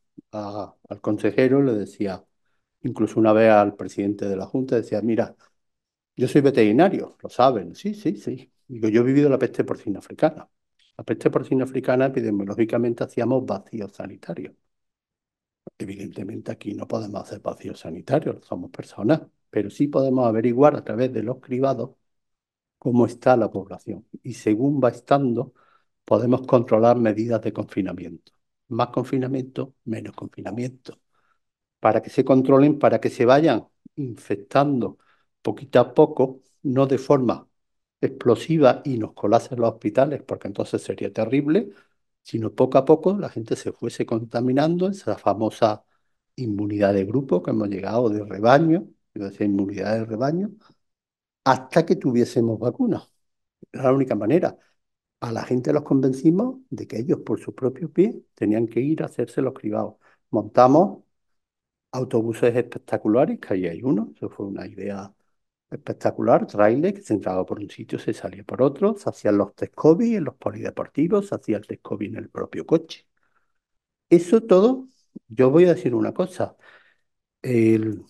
al consejero, le decía, incluso una vez al presidente de la Junta, decía: mira, yo soy veterinario, lo saben, sí, sí, sí. Digo, yo he vivido la peste porcina africana. La peste porcina africana, epidemiológicamente, hacíamos vacíos sanitarios. Evidentemente aquí no podemos hacer vacíos sanitarios, somos personas, pero sí podemos averiguar a través de los cribados cómo está la población. Y según va estando, podemos controlar medidas de confinamiento. Más confinamiento, menos confinamiento. Para que se controlen, para que se vayan infectando poquito a poco, no de forma explosiva y nos colapsen los hospitales, porque entonces sería terrible, sino poco a poco la gente se fuese contaminando, esa famosa inmunidad de grupo que hemos llegado de rebaño, yo decía inmunidad de rebaño, hasta que tuviésemos vacunas. Era la única manera. A la gente los convencimos de que ellos por sus propios pies tenían que ir a hacerse los cribados. Montamos autobuses espectaculares, que ahí hay uno, eso fue una idea espectacular, trailer que se entraba por un sitio, se salía por otro, se hacían los test COVID en los polideportivos, se hacía el test COVID en el propio coche. Eso todo, yo voy a decir una cosa, el-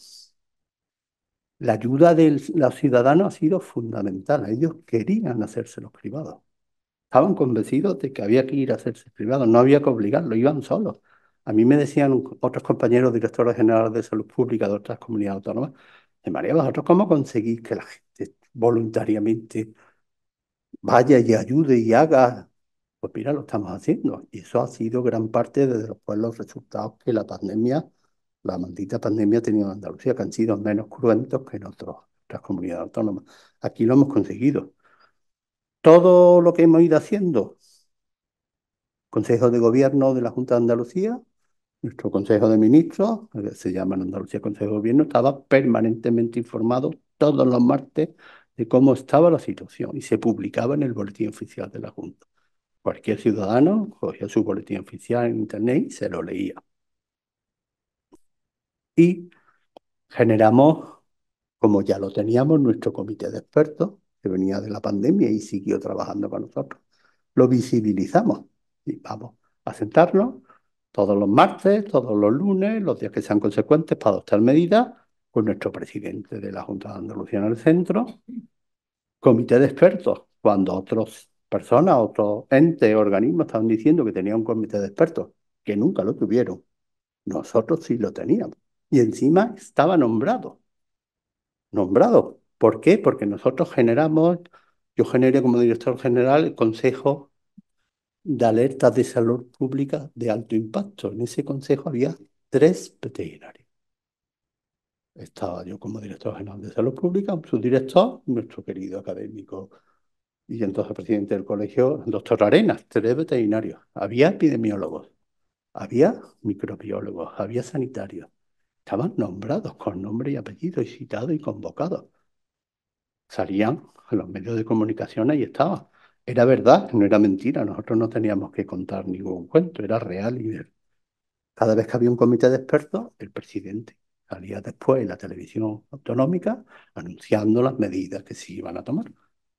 la ayuda de los ciudadanos ha sido fundamental, ellos querían hacerse los cribados. Estaban convencidos de que había que ir a hacerse privado, no había que obligarlo, iban solos. A mí me decían otros compañeros directores generales de salud pública de otras comunidades autónomas: de María, ¿vosotros cómo conseguís que la gente voluntariamente vaya y ayude y haga? Pues mira, lo estamos haciendo. Y eso ha sido gran parte de los resultados que la pandemia, la maldita pandemia ha tenido en Andalucía, que han sido menos cruentos que en otras comunidades autónomas. Aquí lo hemos conseguido. Todo lo que hemos ido haciendo, Consejo de Gobierno de la Junta de Andalucía, nuestro Consejo de Ministros, que se llama en Andalucía Consejo de Gobierno, estaba permanentemente informado todos los martes de cómo estaba la situación y se publicaba en el boletín oficial de la Junta. Cualquier ciudadano cogía su boletín oficial en Internet y se lo leía. Y generamos, como ya lo teníamos, nuestro comité de expertos, que venía de la pandemia y siguió trabajando con nosotros. Lo visibilizamos y vamos a sentarnos todos los martes, todos los lunes, los días que sean consecuentes para adoptar medidas con nuestro presidente de la Junta de Andalucía en el centro, comité de expertos, cuando otras personas, otros entes, organismos estaban diciendo que tenían un comité de expertos, que nunca lo tuvieron. Nosotros sí lo teníamos. Y encima estaba nombrado. Nombrado. ¿Por qué? Porque nosotros yo generé como director general el Consejo de Alertas de Salud Pública de Alto Impacto. En ese consejo había 3 veterinarios. Estaba yo como director general de Salud Pública, un subdirector, nuestro querido académico y entonces presidente del colegio, el doctor Arenas, 3 veterinarios. Había epidemiólogos, había microbiólogos, había sanitarios. Estaban nombrados con nombre y apellido y citados y convocados. Salían a los medios de comunicación, ahí estaba. Era verdad, no era mentira. Nosotros no teníamos que contar ningún cuento, era real y cada vez que había un comité de expertos, el presidente salía después en la televisión autonómica anunciando las medidas que se iban a tomar.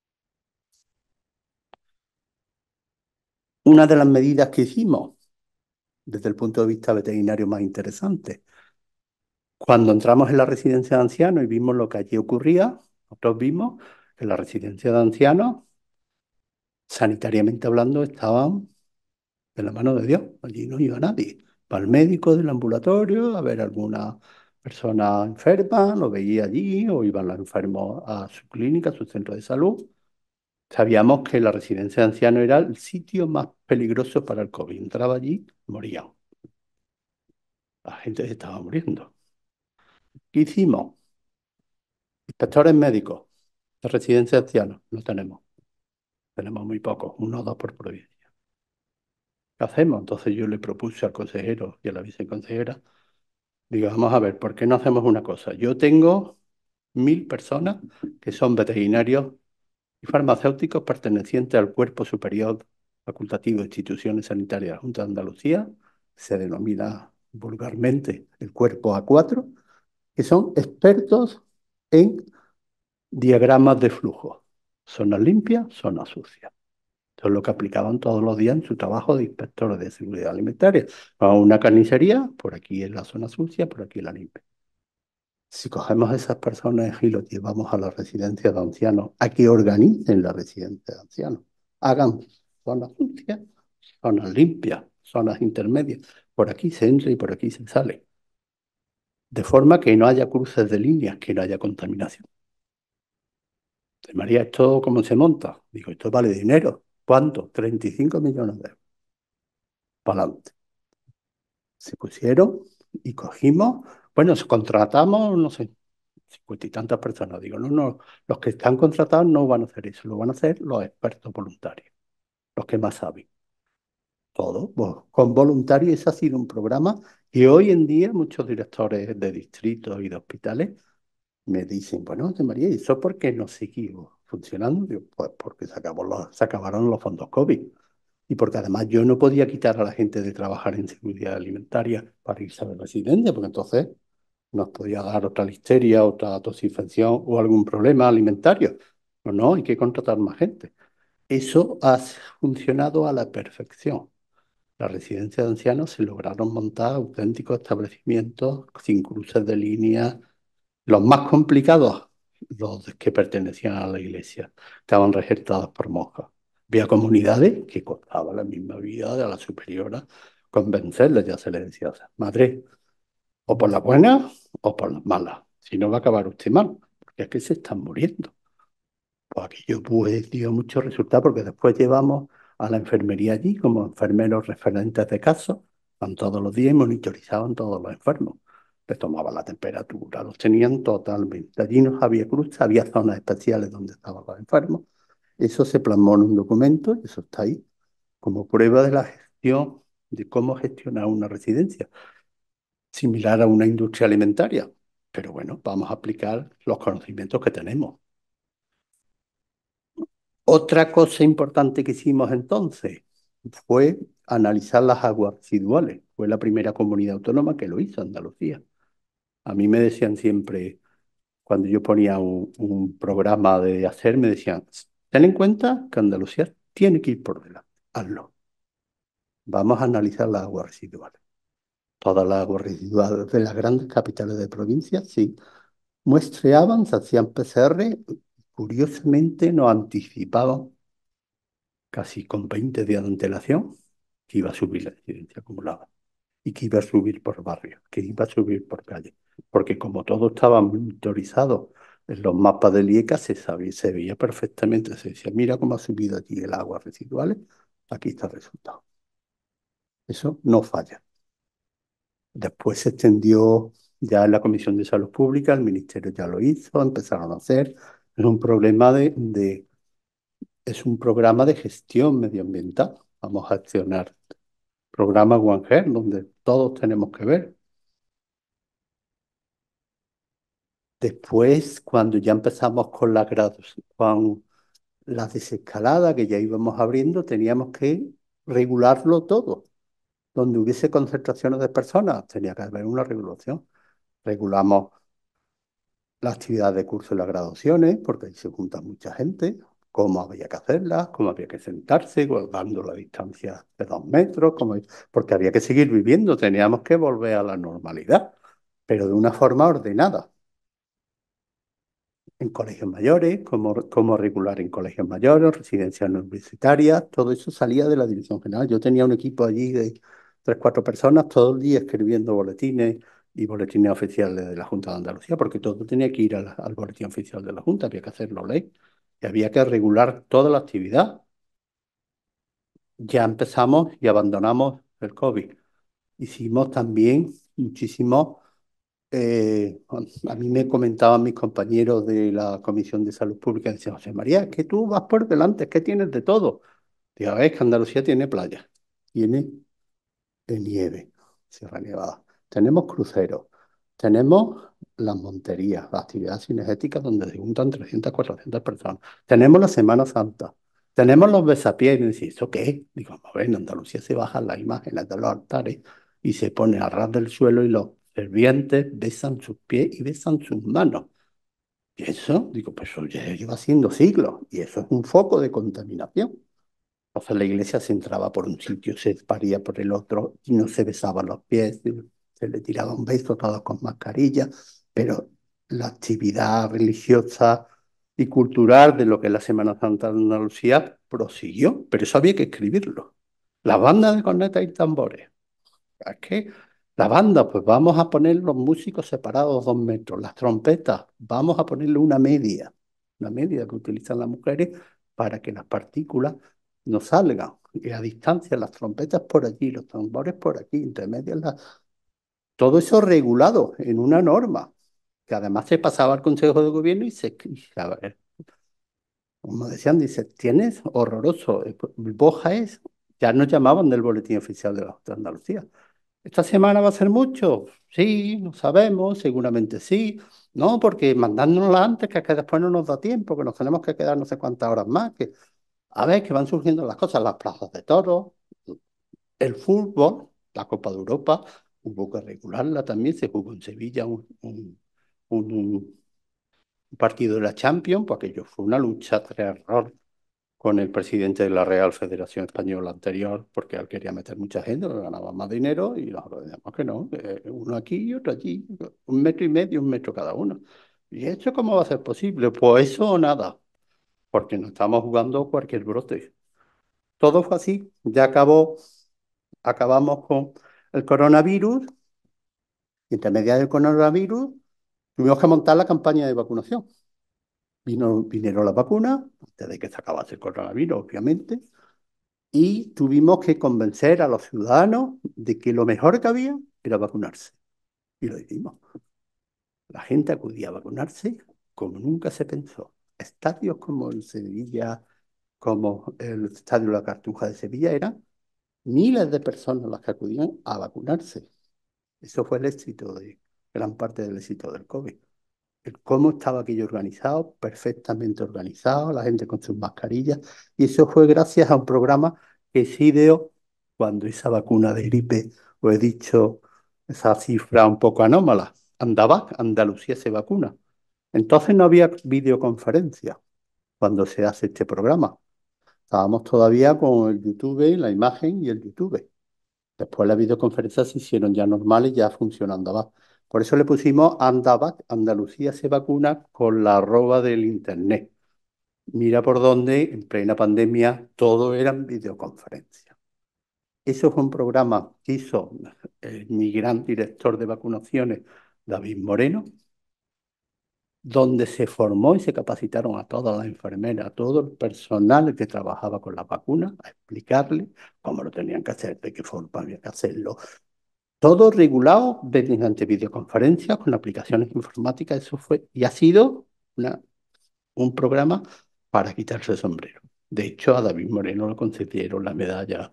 Una de las medidas que hicimos, desde el punto de vista veterinario más interesante, cuando entramos en la residencia de ancianos y vimos lo que allí ocurría, nosotros vimos que la residencia de ancianos, sanitariamente hablando, estaban de la mano de Dios. Allí no iba nadie. Va al médico del ambulatorio a ver alguna persona enferma, lo veía allí, o iban los enfermos a su clínica, a su centro de salud. Sabíamos que la residencia de ancianos era el sitio más peligroso para el COVID. Entraba allí, morían. La gente se estaba muriendo. ¿Qué hicimos? Inspectores médicos de residencia de ancianos. No tenemos. Tenemos muy pocos, 1 o 2 por provincia. ¿Qué hacemos? Entonces yo le propuse al consejero y a la viceconsejera. Digo, vamos a ver, ¿por qué no hacemos una cosa? Yo tengo 1.000 personas que son veterinarios y farmacéuticos pertenecientes al Cuerpo Superior Facultativo de Instituciones Sanitarias de la Junta de Andalucía, se denomina vulgarmente el Cuerpo A4, que son expertos en diagramas de flujo, zonas limpias, zonas sucias. Eso es lo que aplicaban todos los días en su trabajo de inspectores de seguridad alimentaria. A una carnicería, por aquí es la zona sucia, por aquí la limpia. Si cogemos a esas personas y los llevamos a la residencia de ancianos, a que organicen la residencia de ancianos, hagan zonas sucias, zonas limpias, zonas intermedias, por aquí se entra y por aquí se sale, de forma que no haya cruces de líneas, que no haya contaminación. María, ¿esto cómo se monta? Digo, esto vale dinero. ¿Cuánto? 35 millones de euros. Para adelante. Se pusieron y cogimos, bueno, contratamos, no sé, 50 y tantas personas. Digo, no, no, los que están contratados no van a hacer eso, lo van a hacer los expertos voluntarios, los que más saben. Todo, pues, con voluntarios. Ese ha sido un programa que hoy en día muchos directores de distritos y de hospitales me dicen, bueno, José María, ¿y eso por qué no siguió funcionando? Digo, pues porque se acabaron los fondos COVID. Y porque además yo no podía quitar a la gente de trabajar en seguridad alimentaria para irse a la residencia, porque entonces nos podía dar otra listeria, otra tosinfección o algún problema alimentario. No, no, hay que contratar más gente. Eso ha funcionado a la perfección. La residencia de ancianos se lograron montar auténticos establecimientos sin cruces de línea. Los más complicados, los que pertenecían a la iglesia, estaban regentados por monjas. Había comunidades que costaba la misma vida de la superiora convencerles, ya se les decía, o sea, madre, o por las buenas o por las malas. Si no va a acabar usted mal, porque es que se están muriendo. Pues aquello pues dio mucho resultado porque después llevamos a la enfermería allí como enfermeros referentes de casos, van todos los días y monitorizaban todos los enfermos. Les tomaban la temperatura, los tenían totalmente. Allí no había cruz, había zonas especiales donde estaban los enfermos. Eso se plasmó en un documento y eso está ahí como prueba de la gestión, de cómo gestionar una residencia similar a una industria alimentaria. Pero bueno, vamos a aplicar los conocimientos que tenemos. Otra cosa importante que hicimos entonces fue analizar las aguas residuales. Fue la primera comunidad autónoma que lo hizo, Andalucía. A mí me decían siempre, cuando yo ponía un programa de hacer, me decían, ten en cuenta que Andalucía tiene que ir por delante. Hazlo. Vamos a analizar las aguas residuales. Todas las aguas residuales de las grandes capitales de provincia, sí. muestreaban, se hacían PCR, curiosamente nos anticipaban casi con 20 días de antelación que iba a subir la incidencia acumulada y que iba a subir por barrio, que iba a subir por calle. Porque como todo estaba monitorizado en los mapas del IECA, se sabía, se veía perfectamente, se decía, mira cómo ha subido aquí el agua residuales, aquí está el resultado. Eso no falla. Después se extendió ya en la Comisión de Salud Pública, el Ministerio ya lo hizo, empezaron a hacer. Es un problema es un programa de gestión medioambiental. Vamos a accionar programa One Health, donde todos tenemos que ver. Después, cuando ya empezamos con la desescalada que ya íbamos abriendo, teníamos que regularlo todo. Donde hubiese concentraciones de personas, tenía que haber una regulación. Regulamos la actividad de curso y las graduaciones, porque ahí se junta mucha gente, cómo había que hacerlas, cómo había que sentarse, guardando la distancia de 2 metros, porque había que seguir viviendo, teníamos que volver a la normalidad, pero de una forma ordenada. En colegios mayores, cómo regular en colegios mayores, residencias no universitarias, todo eso salía de la Dirección General. Yo tenía un equipo allí de 3, 4 personas todo el día escribiendo boletines y boletines oficiales de la Junta de Andalucía, porque todo tenía que ir al boletín oficial de la Junta, había que hacerlo ley y había que regular toda la actividad. Ya empezamos y abandonamos el COVID. Hicimos también muchísimos a mí me comentaban mis compañeros de la Comisión de Salud Pública, decían, José María, es que tú vas por delante, es que tienes de todo. Digo, es que Andalucía tiene playa, tiene nieve, Sierra Nevada, tenemos cruceros, tenemos las monterías, las actividades cinegéticas donde se juntan 300, 400 personas, tenemos la Semana Santa, tenemos los besapiés, y me decís, ¿eso qué es? Digo, a ver, en Andalucía se bajan las imágenes de los altares y se pone a ras del suelo y los servientes besan sus pies y besan sus manos. Y eso, digo, pues eso ya lleva siendo siglos y eso es un foco de contaminación. Entonces la iglesia se entraba por un sitio, se paría por el otro y no se besaban los pies, se le tiraba un beso, todos con mascarilla, pero la actividad religiosa y cultural de lo que es la Semana Santa de Andalucía prosiguió, pero eso había que escribirlo. Las bandas de cornetas y tambores. Es que la banda, pues vamos a poner los músicos separados 2 metros, las trompetas, vamos a ponerle una media que utilizan las mujeres para que las partículas no salgan. Y a distancia, las trompetas por allí, los tambores por aquí, entre medias, todo eso regulado en una norma, que además se pasaba al Consejo de Gobierno a ver, como decían, dice, tienes horroroso. Boja es, ya nos llamaban del Boletín Oficial de Andalucía. ¿Esta semana va a ser mucho? Sí, no sabemos, seguramente sí. No, porque mandándonosla antes, que después no nos da tiempo, que nos tenemos que quedar no sé cuántas horas más. A ver, que van surgiendo las cosas, las plazas de toros, el fútbol, la Copa de Europa, hubo que regularla también. Se jugó en Sevilla un partido de la Champions, porque aquello fue una lucha, terror con el presidente de la Real Federación Española anterior, porque él quería meter mucha gente, porque ganaba más dinero, y nosotros decíamos que no, uno aquí y otro allí, 1 metro y medio, 1 metro cada uno. ¿Y eso cómo va a ser posible? Pues eso o nada, porque no estamos jugando cualquier brote. Todo fue así, ya acabamos con el coronavirus, y entre medias del coronavirus tuvimos que montar la campaña de vacunación. Vinieron las vacunas, antes de que se acabase el coronavirus, obviamente, y tuvimos que convencer a los ciudadanos de que lo mejor que había era vacunarse. Y lo hicimos. La gente acudía a vacunarse como nunca se pensó. Estadios como el Sevilla, como el Estadio La Cartuja de Sevilla, eran miles de personas las que acudían a vacunarse. Eso fue el éxito gran parte del éxito del COVID. Cómo estaba aquello organizado, perfectamente organizado, la gente con sus mascarillas, y eso fue gracias a un programa que se ideó cuando esa vacuna de gripe, os he dicho esa cifra un poco anómala, Andalucía se vacuna. Entonces no había videoconferencia cuando se hace este programa. Estábamos todavía con el YouTube, la imagen y el YouTube. Después las videoconferencias se hicieron ya normales, ya funcionando más. Por eso le pusimos Andavac, Andalucía se vacuna con la arroba del internet. Mira por dónde, en plena pandemia, todo eran videoconferencias. Eso fue un programa que hizo mi gran director de vacunaciones, David Moreno, donde se formó y se capacitaron a todas las enfermeras, a todo el personal que trabajaba con las vacunas, a explicarle cómo lo tenían que hacer, de qué forma había que hacerlo. Todo regulado mediante videoconferencias con aplicaciones informáticas. Eso fue y ha sido un programa para quitarse el sombrero. De hecho, a David Moreno le concedieron la medalla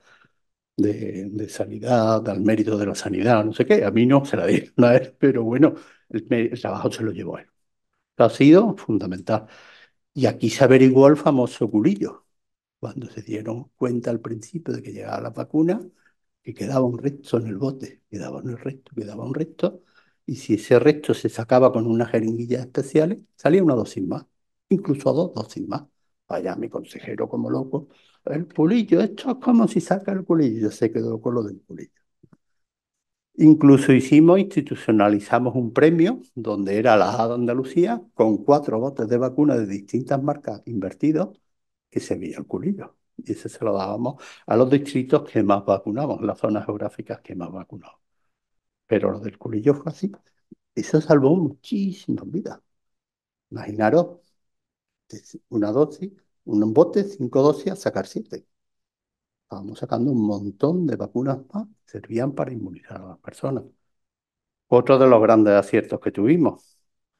de sanidad, al mérito de la sanidad, no sé qué. A mí no se la dieron a él, pero bueno, el trabajo se lo llevó él. Ha sido fundamental. Y aquí se averiguó el famoso culillo, cuando se dieron cuenta al principio de que llegaba la vacuna, que quedaba un resto en el bote, quedaba un resto, quedaba un resto, y si ese resto se sacaba con unas jeringuillas especiales, salía una dosis más, incluso dos dosis más. Vaya, mi consejero como loco, el culillo, esto es como si saca el culillo, se quedó con lo del culillo. Incluso institucionalizamos un premio donde era la A de Andalucía con 4 botes de vacuna de distintas marcas invertidos que se veía el culillo. Y ese se lo dábamos a los distritos que más vacunamos, las zonas geográficas que más vacunamos. Pero lo del culillo fue así. Eso salvó muchísimas vidas. Imaginaros, una dosis, un bote, 5 dosis, a sacar 7. Estábamos sacando un montón de vacunas más que servían para inmunizar a las personas. Otro de los grandes aciertos que tuvimos.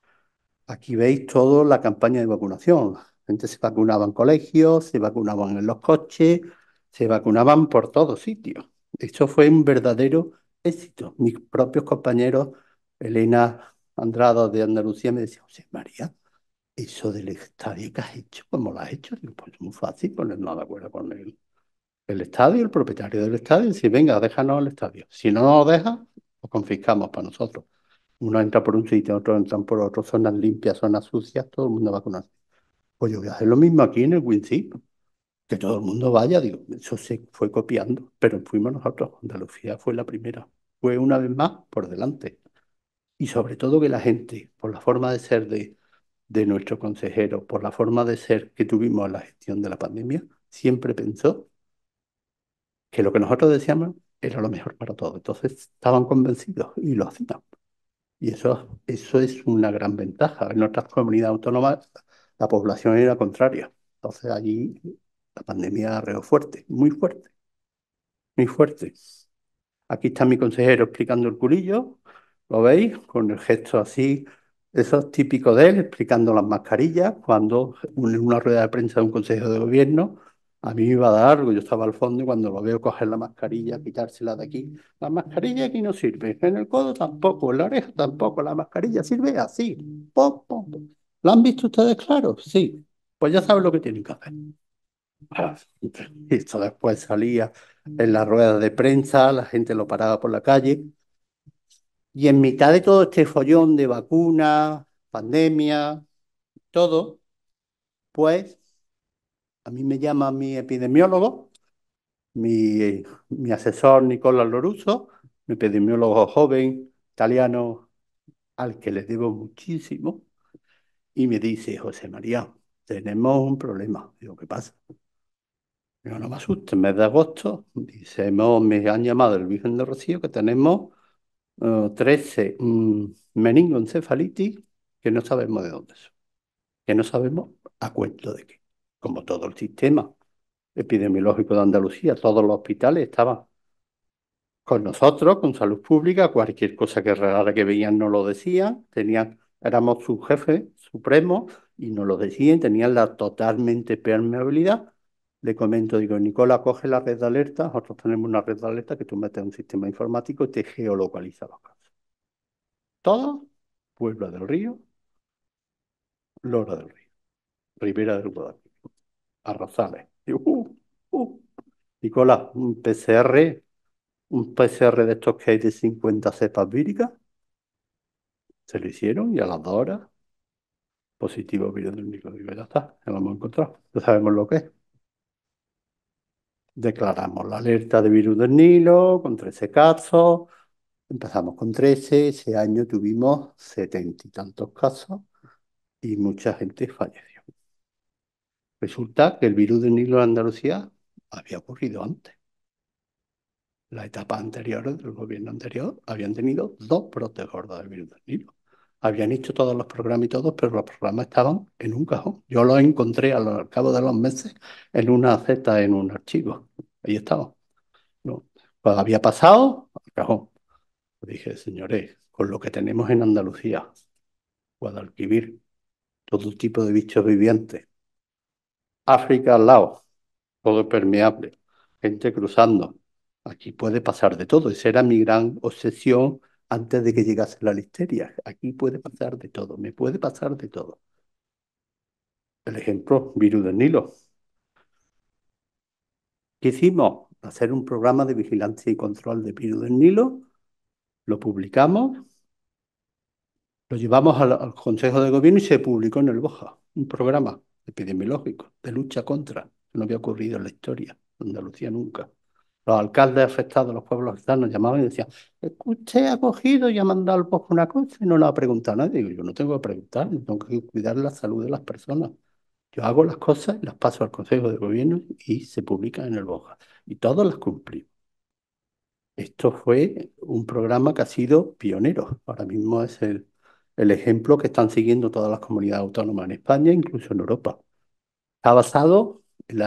Aquí veis toda la campaña de vacunación. La gente se vacunaba en colegios, se vacunaban en los coches, se vacunaban por todos sitios. Esto fue un verdadero éxito. Mis propios compañeros, Elena Andrada de Andalucía, me decía, José María, eso del estadio que has hecho, ¿cómo lo has hecho? Digo, pues muy fácil, ponernos de acuerdo con el estadio, el propietario del estadio, y decir, venga, déjanos el estadio. Si no nos deja, lo confiscamos para nosotros. Uno entra por un sitio, otros entran por otro, zonas limpias, zonas sucias, todo el mundo va a conocer. Pues yo voy a hacer lo mismo aquí en el WinZip, que todo el mundo vaya, digo, eso se fue copiando, pero fuimos nosotros, Andalucía fue la primera, fue una vez más por delante. Y sobre todo que la gente, por la forma de ser de nuestro consejero, por la forma de ser que tuvimos en la gestión de la pandemia, siempre pensó que lo que nosotros decíamos era lo mejor para todos. Entonces estaban convencidos y lo hacían. Y eso es una gran ventaja. En otras comunidades autónomas la población era contraria. Entonces allí la pandemia arreó fuerte, muy fuerte, muy fuerte. Aquí está mi consejero explicando el culillo, ¿lo veis? Con el gesto así, eso es típico de él, explicando las mascarillas. Cuando en una rueda de prensa de un consejo de gobierno, a mí me iba a dar algo, yo estaba al fondo y cuando lo veo coger la mascarilla, quitársela de aquí, la mascarilla aquí no sirve, en el codo tampoco, en la oreja tampoco, la mascarilla sirve así. Pom, pom, pom. ¿Lo han visto ustedes claro? Sí. Pues ya saben lo que tienen que hacer. Ah, y esto después salía en las ruedas de prensa, la gente lo paraba por la calle. Y en mitad de todo este follón de vacunas, pandemia, todo, pues a mí me llama mi epidemiólogo, mi asesor Nicola Lorusso, mi epidemiólogo joven, italiano, al que le debo muchísimo, y me dice, José María, tenemos un problema. Digo, ¿qué pasa? Digo, no me asustes, mes de agosto, dice, me han llamado el Virgen de Rocío que tenemos 13 meningoencefalitis que no sabemos de dónde son, que no sabemos a cuento de qué. Como todo el sistema epidemiológico de Andalucía, todos los hospitales estaban con nosotros, con salud pública, cualquier cosa que rara que veían no lo decían, éramos su jefe supremo y nos lo decían, tenían la totalmente permeabilidad. Le comento, digo, Nicola, coge la red de alerta, nosotros tenemos una red de alerta que tú metes en un sistema informático y te geolocaliza los casos. Todos, Puebla del Río, Lora del Río, Ribera del Guadalquivir, Arrozales. Digo, Nicola, un PCR de estos que hay de 50 cepas víricas. Se lo hicieron y a las 2 horas, positivo virus del Nilo. Digo, ya está, ya lo hemos encontrado, ya sabemos lo que es. Declaramos la alerta de virus del Nilo con 13 casos, Empezamos con 13, ese año tuvimos 70 y tantos casos y mucha gente falleció. Resulta que el virus del Nilo en Andalucía había ocurrido antes. Las etapas anteriores del gobierno anterior habían tenido dos brotes gordos del virus del Nilo. Habían hecho todos los programas y todos, pero los programas estaban en un cajón. Yo los encontré al cabo de los meses en una Z, en un archivo. Ahí estaban. No, pues había pasado al cajón. Dije, señores, con lo que tenemos en Andalucía, Guadalquivir, todo tipo de bichos vivientes, África al lado, todo permeable, gente cruzando. Aquí puede pasar de todo. Esa era mi gran obsesión antes de que llegase la listeria. Aquí puede pasar de todo, me puede pasar de todo. El ejemplo, virus del Nilo. ¿Qué hicimos? Hacer un programa de vigilancia y control de virus del Nilo, lo publicamos, lo llevamos al Consejo de Gobierno y se publicó en el BOJA, un programa epidemiológico de lucha contra, que no había ocurrido en la historia de Andalucía nunca. Los alcaldes afectados, los pueblos afectados, nos llamaban y decían, es que usted ha cogido y ha mandado al BOJA una cosa y no lo ha preguntado a nadie. Digo, yo no tengo que preguntar, yo tengo que cuidar la salud de las personas. Yo hago las cosas y las paso al Consejo de Gobierno y se publican en el BOJA. Y todas las cumplimos. Esto fue un programa que ha sido pionero. Ahora mismo es el ejemplo que están siguiendo todas las comunidades autónomas en España, incluso en Europa. Está basado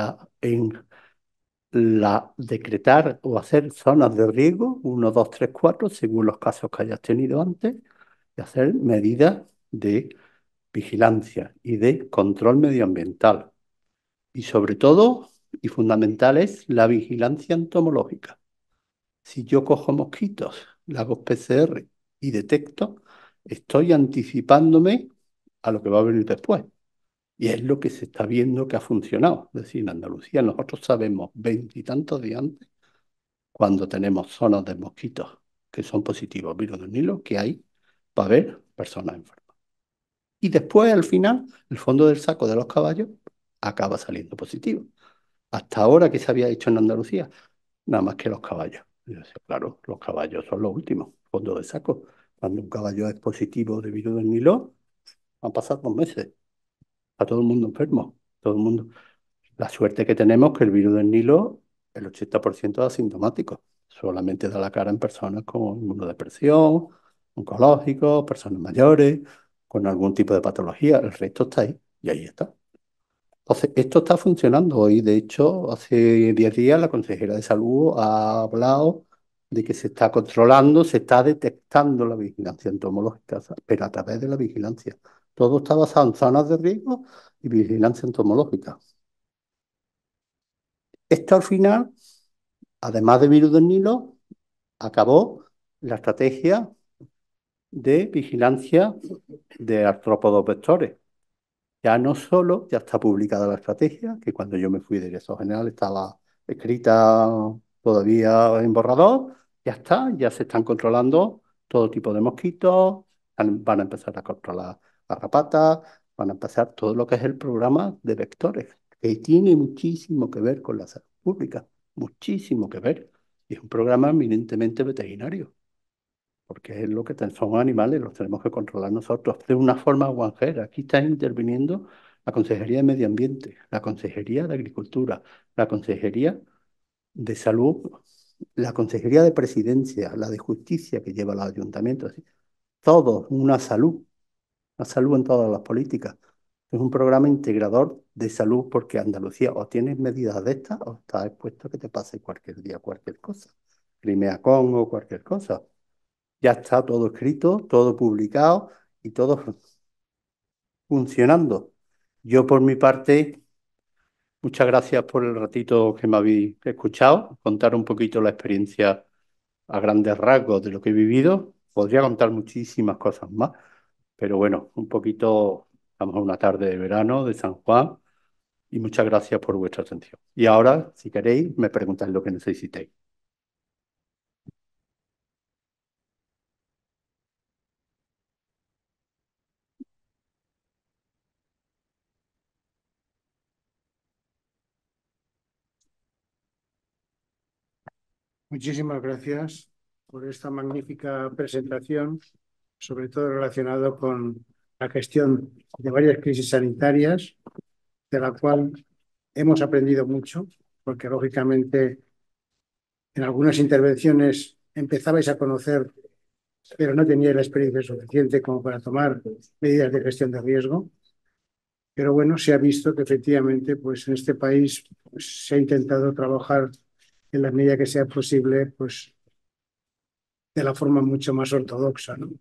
en la decretar o hacer zonas de riesgo, 1, 2, 3, 4, según los casos que hayas tenido antes, y hacer medidas de vigilancia y de control medioambiental. Y sobre todo, y fundamental, es la vigilancia entomológica. Si yo cojo mosquitos, le hago PCR y detecto, estoy anticipándome a lo que va a venir después. Y es lo que se está viendo que ha funcionado. Es decir, en Andalucía nosotros sabemos veintitantos días antes, cuando tenemos zonas de mosquitos que son positivos virus del Nilo, que hay para ver personas enfermas. Y después, al final, el fondo del saco de los caballos acaba saliendo positivo. Hasta ahora, ¿qué se había hecho en Andalucía? Nada más que los caballos. Y yo decía, claro, los caballos son los últimos, fondo de saco. Cuando un caballo es positivo de virus del Nilo, han pasado 2 meses. Está todo el mundo enfermo. Todo el mundo. La suerte que tenemos que el virus del Nilo, el 80% es asintomático. Solamente da la cara en personas con inmunodepresión, oncológicos, personas mayores, con algún tipo de patología. El resto está ahí y ahí está. Entonces, esto está funcionando hoy. De hecho, hace 10 días la consejera de salud ha hablado de que se está controlando, se está detectando la vigilancia entomológica, pero a través de la vigilancia. Todo está basado en zonas de riesgo y vigilancia entomológica. Esto al final, además de virus del Nilo, acabó la estrategia de vigilancia de artrópodos vectores. Ya no solo, ya está publicada la estrategia, que cuando yo me fui de director general estaba escrita todavía en borrador, ya está, ya se están controlando todo tipo de mosquitos, van a empezar a controlar garrapatas, van a empezar todo lo que es el programa de vectores, que tiene muchísimo que ver con la salud pública, muchísimo que ver. Y es un programa eminentemente veterinario porque es lo que son animales, los tenemos que controlar nosotros de una forma guanjera. Aquí está interviniendo la Consejería de Medio Ambiente, la Consejería de Agricultura, la Consejería de Salud, la Consejería de Presidencia, la de Justicia que lleva los ayuntamientos. Todo, una salud en todas las políticas. Es un programa integrador de salud porque Andalucía o tienes medidas de estas o estás expuesto a que te pase cualquier día cualquier cosa. Crimea Congo, cualquier cosa. Ya está todo escrito, todo publicado y todo funcionando. Yo por mi parte, muchas gracias por el ratito que me habéis escuchado, contar un poquito la experiencia a grandes rasgos de lo que he vivido. Podría contar muchísimas cosas más, pero bueno, un poquito, estamos en una tarde de verano de San Juan y muchas gracias por vuestra atención. Y ahora, si queréis, me preguntáis lo que necesitéis. Muchísimas gracias. por esta magnífica presentación, sobre todo relacionado con la gestión de varias crisis sanitarias, de la cual hemos aprendido mucho, porque lógicamente en algunas intervenciones empezabais a conocer, pero no teníais la experiencia suficiente como para tomar medidas de gestión de riesgo. Pero bueno, se ha visto que efectivamente pues en este país pues, se ha intentado trabajar en la medida que sea posible pues de la forma mucho más ortodoxa, ¿no?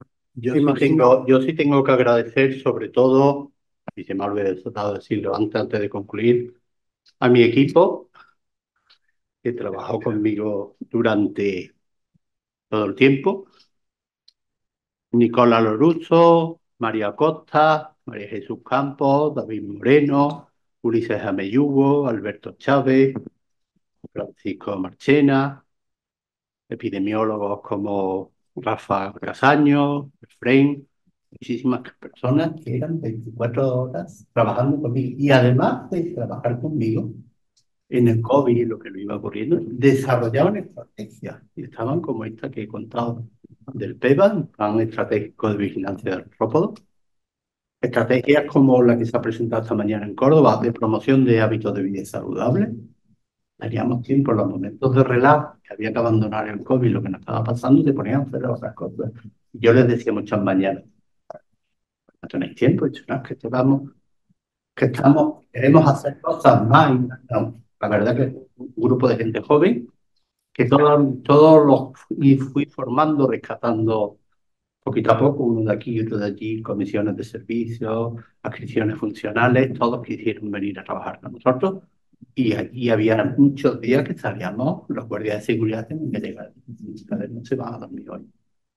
Yo sí tengo que agradecer sobre todo, y se me ha olvidado decirlo antes de concluir, a mi equipo que trabajó conmigo durante todo el tiempo. Nicola Lorusso, María Costa, María Jesús Campos, David Moreno, Ulises Ameyugo, Alberto Chávez, Francisco Marchena, epidemiólogos como Rafa Casaño, Efraín, muchísimas personas que eran 24 horas trabajando conmigo. Y además de trabajar conmigo en el COVID y lo que lo iba ocurriendo, desarrollaban estrategias. Y estaban como esta que he contado del PEVA, Plan Estratégico de Vigilancia de Artrópodos. Estrategias como la que se ha presentado esta mañana en Córdoba de promoción de hábitos de vida saludable. Teníamos tiempo en los momentos de relax, que había que abandonar el COVID, lo que nos estaba pasando, se ponían a hacer otras cosas. Yo les decía muchas mañanas, no tenéis tiempo, y no, es que vamos, que estamos, queremos hacer cosas más. Y no, la verdad que un grupo de gente joven, que todos los y fui formando, rescatando poquito a poco, uno de aquí y otro de allí, comisiones de servicios, adscripciones funcionales, todos quisieron venir a trabajar con nosotros. Y allí había muchos días que sabíamos, los guardias de seguridad tienen que llegar. A ver, no se van a dormir hoy.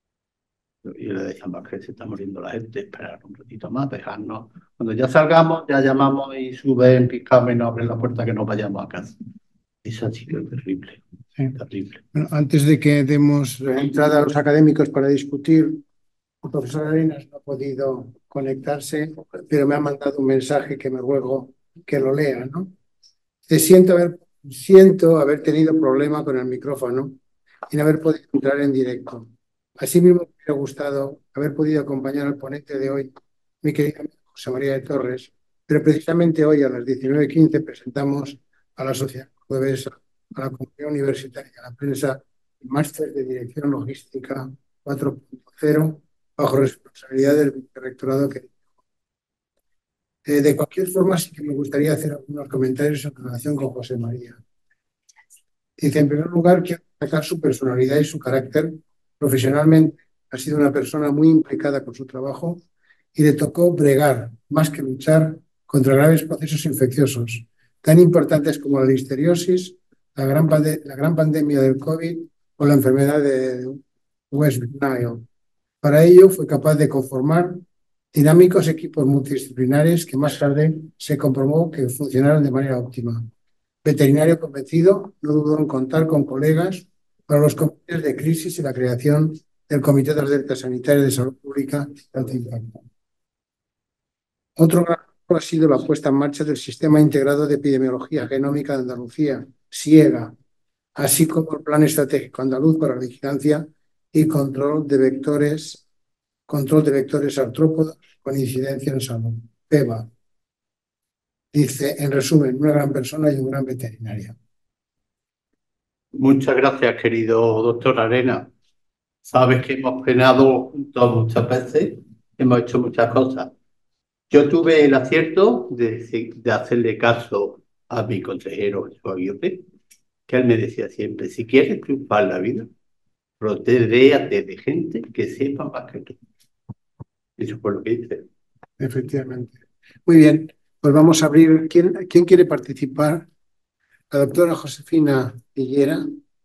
Y le decíamos que se está muriendo la gente, esperar un ratito más, dejarnos. Cuando ya salgamos, ya llamamos y suben, picamos y nos abren la puerta que nos vayamos a casa. Eso ha sido terrible, Sí. terrible. Bueno, antes de que demos entrada a los académicos para discutir, el profesor Arenas no ha podido conectarse, pero me ha mandado un mensaje que me ruego que lo lea, ¿no? Siento haber tenido problema con el micrófono y no haber podido entrar en directo. Asimismo, me hubiera gustado haber podido acompañar al ponente de hoy, mi querido amigo José María de Torres, pero precisamente hoy a las 19:15 presentamos a la Sociedad Cordobesa, a la Comunidad Universitaria, a la prensa, el Máster de Dirección Logística 4.0, bajo responsabilidad del Vicerrectorado que de cualquier forma, sí que me gustaría hacer algunos comentarios en relación con José María. Dice, en primer lugar, quiero destacar su personalidad y su carácter. Profesionalmente, ha sido una persona muy implicada con su trabajo y le tocó bregar, más que luchar, contra graves procesos infecciosos, tan importantes como la listeriosis, la gran pandemia del COVID o la enfermedad de West Nile. Para ello, fue capaz de conformar dinámicos equipos multidisciplinares que más tarde se comprobó que funcionaron de manera óptima. Veterinario convencido, no dudó en contar con colegas para los comités de crisis y la creación del Comité de Alerta Sanitaria de Salud Pública de alto impacto. Otro gran logro ha sido la puesta en marcha del Sistema Integrado de Epidemiología Genómica de Andalucía, SIEGA, así como el Plan Estratégico Andaluz para la Vigilancia y Control de Vectores Artrópodos con incidencia en salud, PEVA. Dice, en resumen, una gran persona y un gran veterinario. Muchas gracias, querido doctor Arena. Sabes que hemos penado juntos muchas veces, hemos hecho muchas cosas. Yo tuve el acierto de hacerle caso a mi consejero Jesús Aguirre, que él me decía siempre, si quieres triunfar en la vida, rodéate de gente que sepa más que tú. Eso fue lo que hice. Efectivamente. Muy bien, pues vamos a abrir. ¿Quién quiere participar? La doctora Josefina Higuera.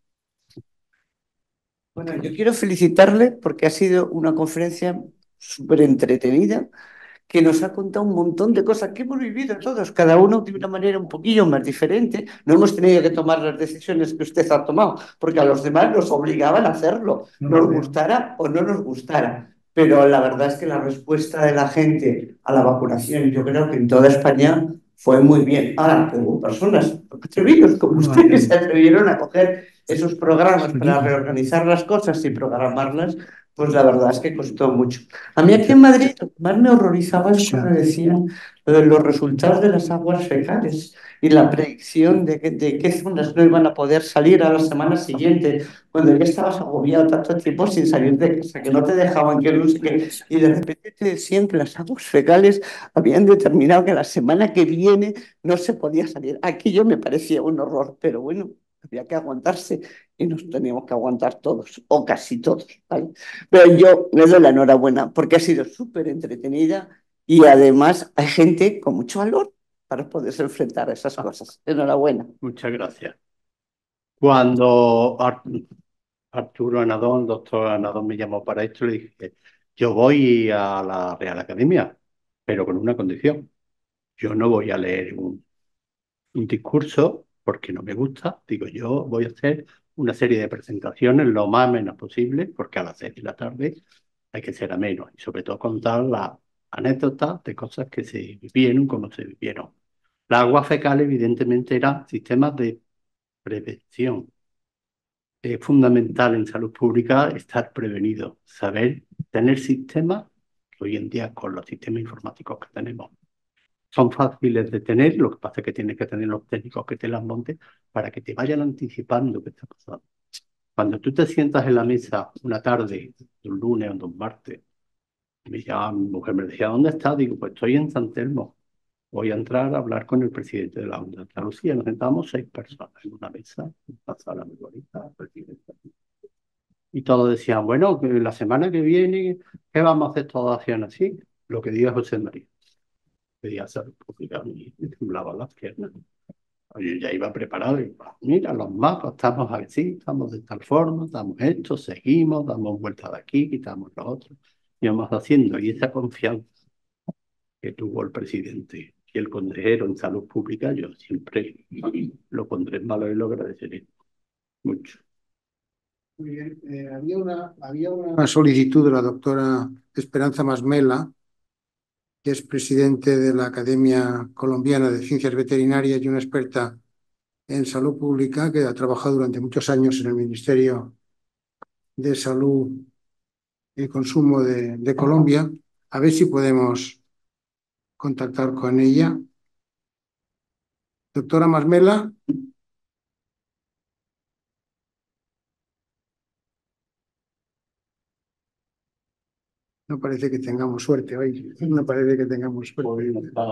Bueno, yo quiero felicitarle porque ha sido una conferencia súper entretenida que nos ha contado un montón de cosas que hemos vivido todos, cada uno de una manera un poquillo más diferente. No hemos tenido que tomar las decisiones que usted ha tomado, porque a los demás nos obligaban a hacerlo, nos gustara o no nos gustara. Pero la verdad es que la respuesta de la gente a la vacunación, yo creo que en toda España fue muy bien. Ahora, que hubo personas atrevidos como usted que se atrevieron a coger esos programas para reorganizar las cosas y programarlas, pues la verdad es que costó mucho. A mí aquí en Madrid lo que más me horrorizaba es cuando decían lo de los resultados de las aguas fecales y la predicción de qué zonas no iban a poder salir a la semana siguiente, cuando ya estabas agobiado tanto tiempo sin salir de casa, que no te dejaban, que no sé qué, y de repente te decían que las aguas fecales habían determinado que la semana que viene no se podía salir. Aquello me parecía un horror, pero bueno, había que aguantarse y nos teníamos que aguantar todos, o casi todos, ¿vale? Pero yo le doy la enhorabuena porque ha sido súper entretenida y además hay gente con mucho valor para poderse enfrentar a esas cosas. Enhorabuena. Muchas gracias. Cuando Arturo Anadón, doctor Anadón, me llamó para esto, le dije, yo voy a la Real Academia, pero con una condición. Yo no voy a leer un discurso porque no me gusta. Digo, yo voy a hacer una serie de presentaciones lo más menos posible, porque a las 6 de la tarde hay que ser ameno y sobre todo contar las anécdotas de cosas que se vivieron como se vivieron. Las aguas fecales, evidentemente, eran sistemas de prevención. Es fundamental en salud pública estar prevenido, saber tener sistemas que hoy en día con los sistemas informáticos que tenemos son fáciles de tener, lo que pasa es que tienes que tener los técnicos que te las monten para que te vayan anticipando qué está pasando. Cuando tú te sientas en la mesa una tarde, de un lunes o de un martes, mi mujer me decía, ¿dónde estás? Digo, pues estoy en San Telmo. Voy a entrar a hablar con el presidente de la Junta de Andalucía. Nos sentamos 6 personas en una mesa, en una sala muy bonita, presidente. Y todos decían, bueno, que la semana que viene, ¿qué vamos a hacer todas acciones así? Lo que diga José María. Pedía salud pública y me temblaban las piernas. Yo ya iba preparado y mira, los mapas, estamos así, estamos de tal forma, damos esto, seguimos, damos vuelta de aquí, quitamos lo otro, y vamos haciendo. Y esa confianza que tuvo el presidente y el consejero en salud pública, yo siempre lo pondré en valor y lo agradeceré mucho. Muy bien. Había una solicitud de la doctora Esperanza Masmela, que es presidente de la Academia Colombiana de Ciencias Veterinarias y una experta en salud pública, que ha trabajado durante muchos años en el Ministerio de Salud y Consumo de Colombia. A ver si podemos contactar con ella. Doctora Masmela. No parece que tengamos suerte hoy. No parece que tengamos suerte.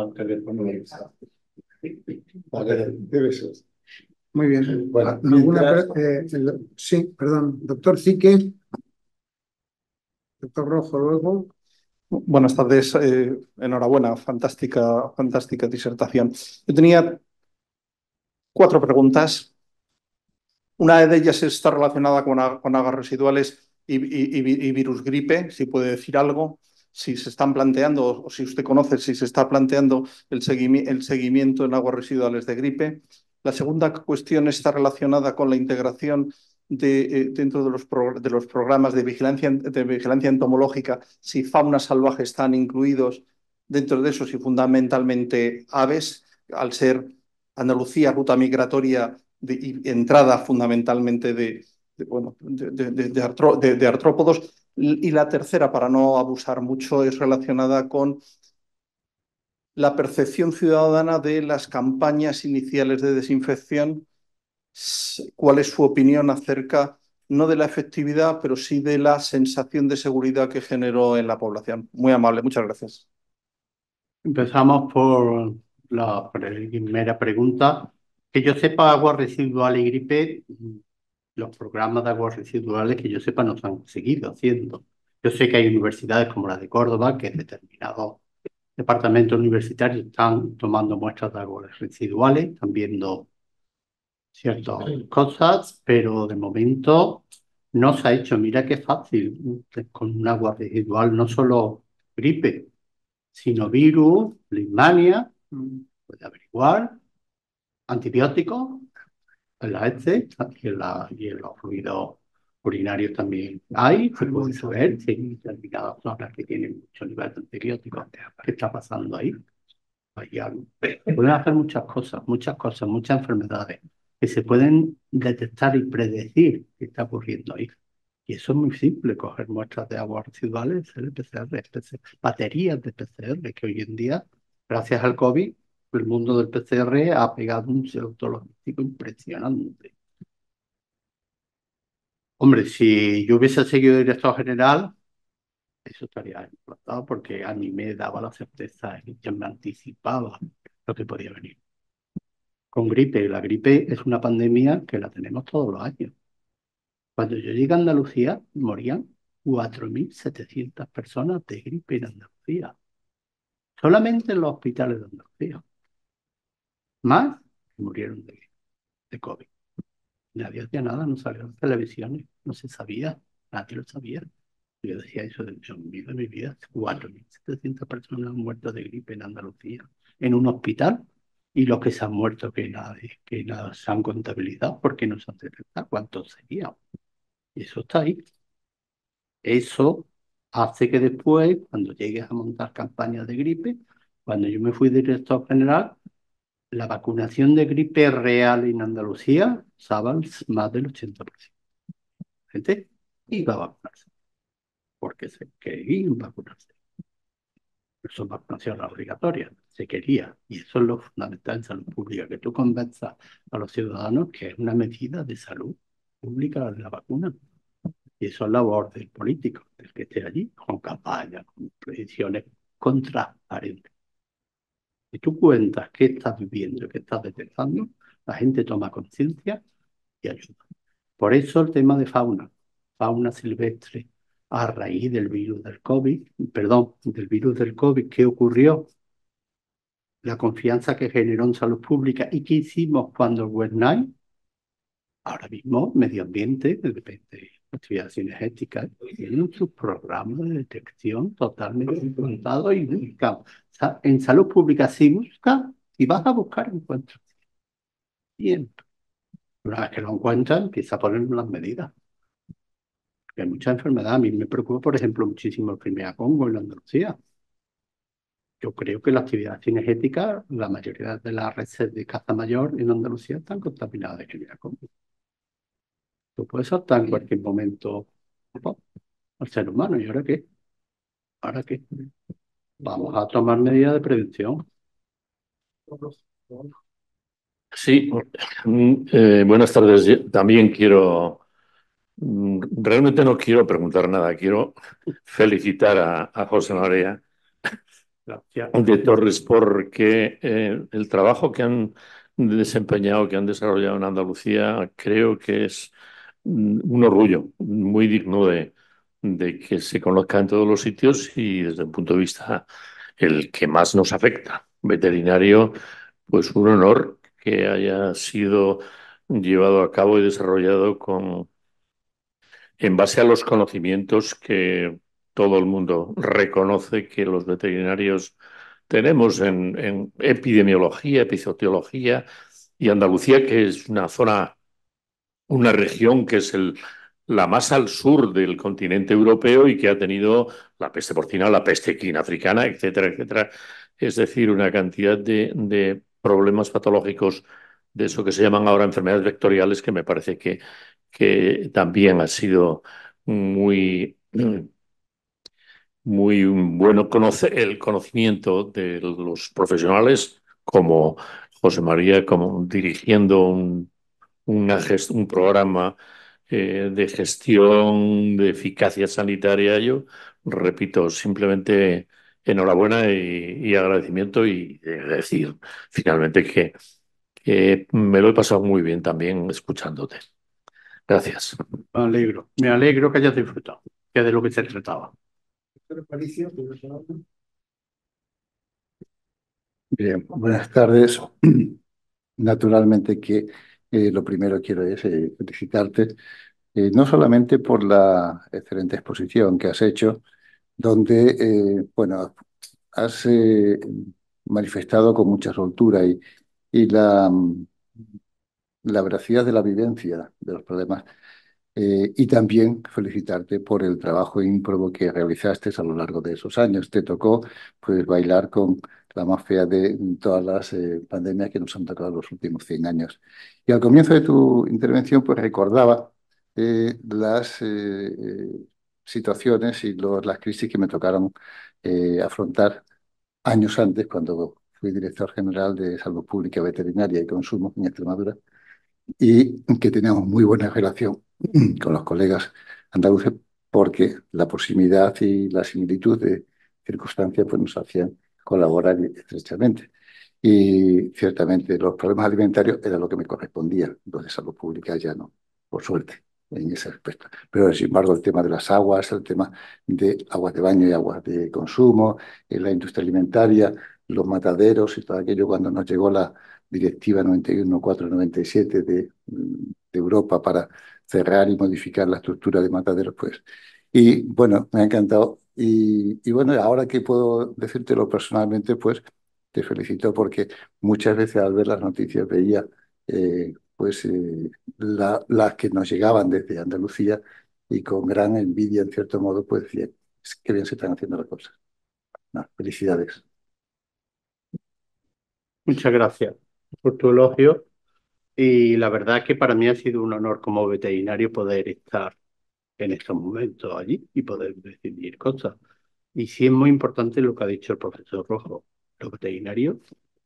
Debe ser. Muy bien. Bueno, sí, perdón. Doctor Zique. Doctor Rojo, luego. buenas tardes, enhorabuena, fantástica disertación. Yo tenía 4 preguntas. Una de ellas está relacionada con aguas residuales y virus gripe, si puede decir algo, si se están planteando, o si usted conoce, si se está planteando el seguimiento en aguas residuales de gripe. La segunda cuestión está relacionada con la integración dentro de los programas de vigilancia entomológica, si fauna salvaje están incluidos dentro de eso, si fundamentalmente aves, al ser Andalucía ruta migratoria y entrada fundamentalmente de artrópodos. Y la tercera, para no abusar mucho, es relacionada con la percepción ciudadana de las campañas iniciales de desinfección. ¿Cuál es su opinión acerca, no de la efectividad, pero sí de la sensación de seguridad que generó en la población? Muy amable, muchas gracias. Empezamos por la primera pregunta. Que yo sepa, aguas residuales y gripe, los programas de aguas residuales que yo sepa no se han seguido haciendo. Yo sé que hay universidades como la de Córdoba que determinados departamentos universitarios están tomando muestras de aguas residuales, están viendo ciertas cosas, pero de momento no se ha hecho. Mira qué fácil con un agua residual, no solo gripe, sino virus, leishmania, puede averiguar, antibióticos en la heces y en los fluidos urinarios también hay, se puede saber si hay determinadas zonas que tienen mucho nivel de antibióticos, qué está pasando ahí. Pueden hacer muchas cosas, muchas enfermedades que se pueden detectar y predecir qué está ocurriendo ahí. Y eso es muy simple, coger muestras de aguas residuales, hacer el PCR, baterías de PCR, que hoy en día, gracias al COVID, el mundo del PCR ha pegado un salto logístico impresionante. Hombre, si yo hubiese seguido director general, eso estaría implantado porque a mí me daba la certeza y ya me anticipaba lo que podía venir. Con gripe, la gripe es una pandemia que la tenemos todos los años. Cuando yo llegué a Andalucía, morían 4.700 personas de gripe en Andalucía. Solamente en los hospitales de Andalucía. Más que murieron de COVID. Nadie hacía nada, no salían las televisiones, no se sabía, nadie lo sabía. Yo decía eso de Dios mío, de mi vida, 4.700 personas han muerto de gripe en Andalucía, en un hospital, y los que se han muerto que nada se han contabilizado porque no se han detectado cuántos serían. Y eso está ahí. Eso hace que después, cuando llegues a montar campañas de gripe, cuando yo me fui director general, la vacunación de gripe real en Andalucía estaba más del 80%. La gente iba a vacunarse, porque se quería vacunarse. Eso es vacunación obligatoria, se quería. Y eso es lo fundamental en salud pública, que tú convenzas a los ciudadanos que es una medida de salud pública la vacuna. Y eso es labor del político, del que esté allí, con campañas, con predicciones, con transparencia. Si tú cuentas qué estás viviendo, qué estás detectando, la gente toma conciencia y ayuda. Por eso el tema de fauna silvestre, a raíz del virus del COVID, perdón, del virus del COVID, ¿qué ocurrió? La confianza que generó en salud pública y qué hicimos cuando el Web Night. Ahora mismo, medio ambiente, depende de actividad cinegética, tienen sus programas de detección totalmente implantados y buscan. O sea, en salud pública, si buscas, si vas a buscar, encuentras. Siempre. Una vez que lo encuentras, empieza a poner las medidas. Porque hay muchas enfermedades. A mí me preocupa, por ejemplo, muchísimo el Crimea Congo en la Andalucía. Yo creo que la actividad cinegética, la mayoría de las redes de caza mayor en Andalucía están contaminadas de Crimea Congo. Tú puedes saltar en cualquier momento, ¿no?, al ser humano. ¿Y ahora qué? ¿Ahora qué? Vamos a tomar medidas de prevención. Sí, buenas tardes. Yo también quiero, realmente no quiero preguntar nada, quiero felicitar a José María Gracias. de Torres porque el trabajo que han desempeñado, que han desarrollado en Andalucía, creo que es un orgullo muy digno de que se conozca en todos los sitios y desde el punto de vista el que más nos afecta, veterinario, pues un honor que haya sido llevado a cabo y desarrollado en base a los conocimientos que todo el mundo reconoce que los veterinarios tenemos en epidemiología, epizootiología y Andalucía, que es una zona, una región que es la más al sur del continente europeo y que ha tenido la peste porcina, la peste equina africana, etcétera, etcétera. Es decir, una cantidad de problemas patológicos de eso que se llaman ahora enfermedades vectoriales que me parece que también ha sido muy, muy bueno conocer el conocimiento de los profesionales como José María, como dirigiendo un programa de gestión, de eficacia sanitaria. Yo repito, simplemente enhorabuena y agradecimiento y decir finalmente que me lo he pasado muy bien también escuchándote. Gracias. Me alegro que hayas disfrutado, que es de lo que se trataba. Bien, buenas tardes. Naturalmente que lo primero quiero es felicitarte, no solamente por la excelente exposición que has hecho, donde, bueno, has manifestado con mucha soltura y la veracidad de la vivencia de los problemas. Y también felicitarte por el trabajo ímprobo que realizaste a lo largo de esos años. Te tocó pues bailar con la más fea de todas las pandemias que nos han tocado los últimos 100 años. Y al comienzo de tu intervención, pues recordaba las situaciones y las crisis que me tocaron afrontar años antes, cuando fui director general de Salud Pública Veterinaria y Consumo en Extremadura, y que teníamos muy buena relación con los colegas andaluces porque la proximidad y la similitud de circunstancias pues, nos hacían colaborar estrechamente. Y ciertamente los problemas alimentarios era lo que me correspondía, los de salud pública ya no, por suerte, en ese aspecto. Pero sin embargo el tema de las aguas, el tema de aguas de baño y aguas de consumo, la industria alimentaria, los mataderos y todo aquello cuando nos llegó la Directiva 91/497 de Europa para cerrar y modificar la estructura de mataderos, pues. Y bueno, me ha encantado. Y bueno, ahora que puedo decírtelo personalmente, pues te felicito porque muchas veces al ver las noticias veía pues las que nos llegaban desde Andalucía y con gran envidia, en cierto modo, pues decía, qué bien se están haciendo las cosas. No, felicidades. Muchas gracias por tu elogio. Y la verdad es que para mí ha sido un honor como veterinario poder estar en estos momentos allí y poder decidir cosas. Y sí es muy importante lo que ha dicho el profesor Rojo. Los veterinarios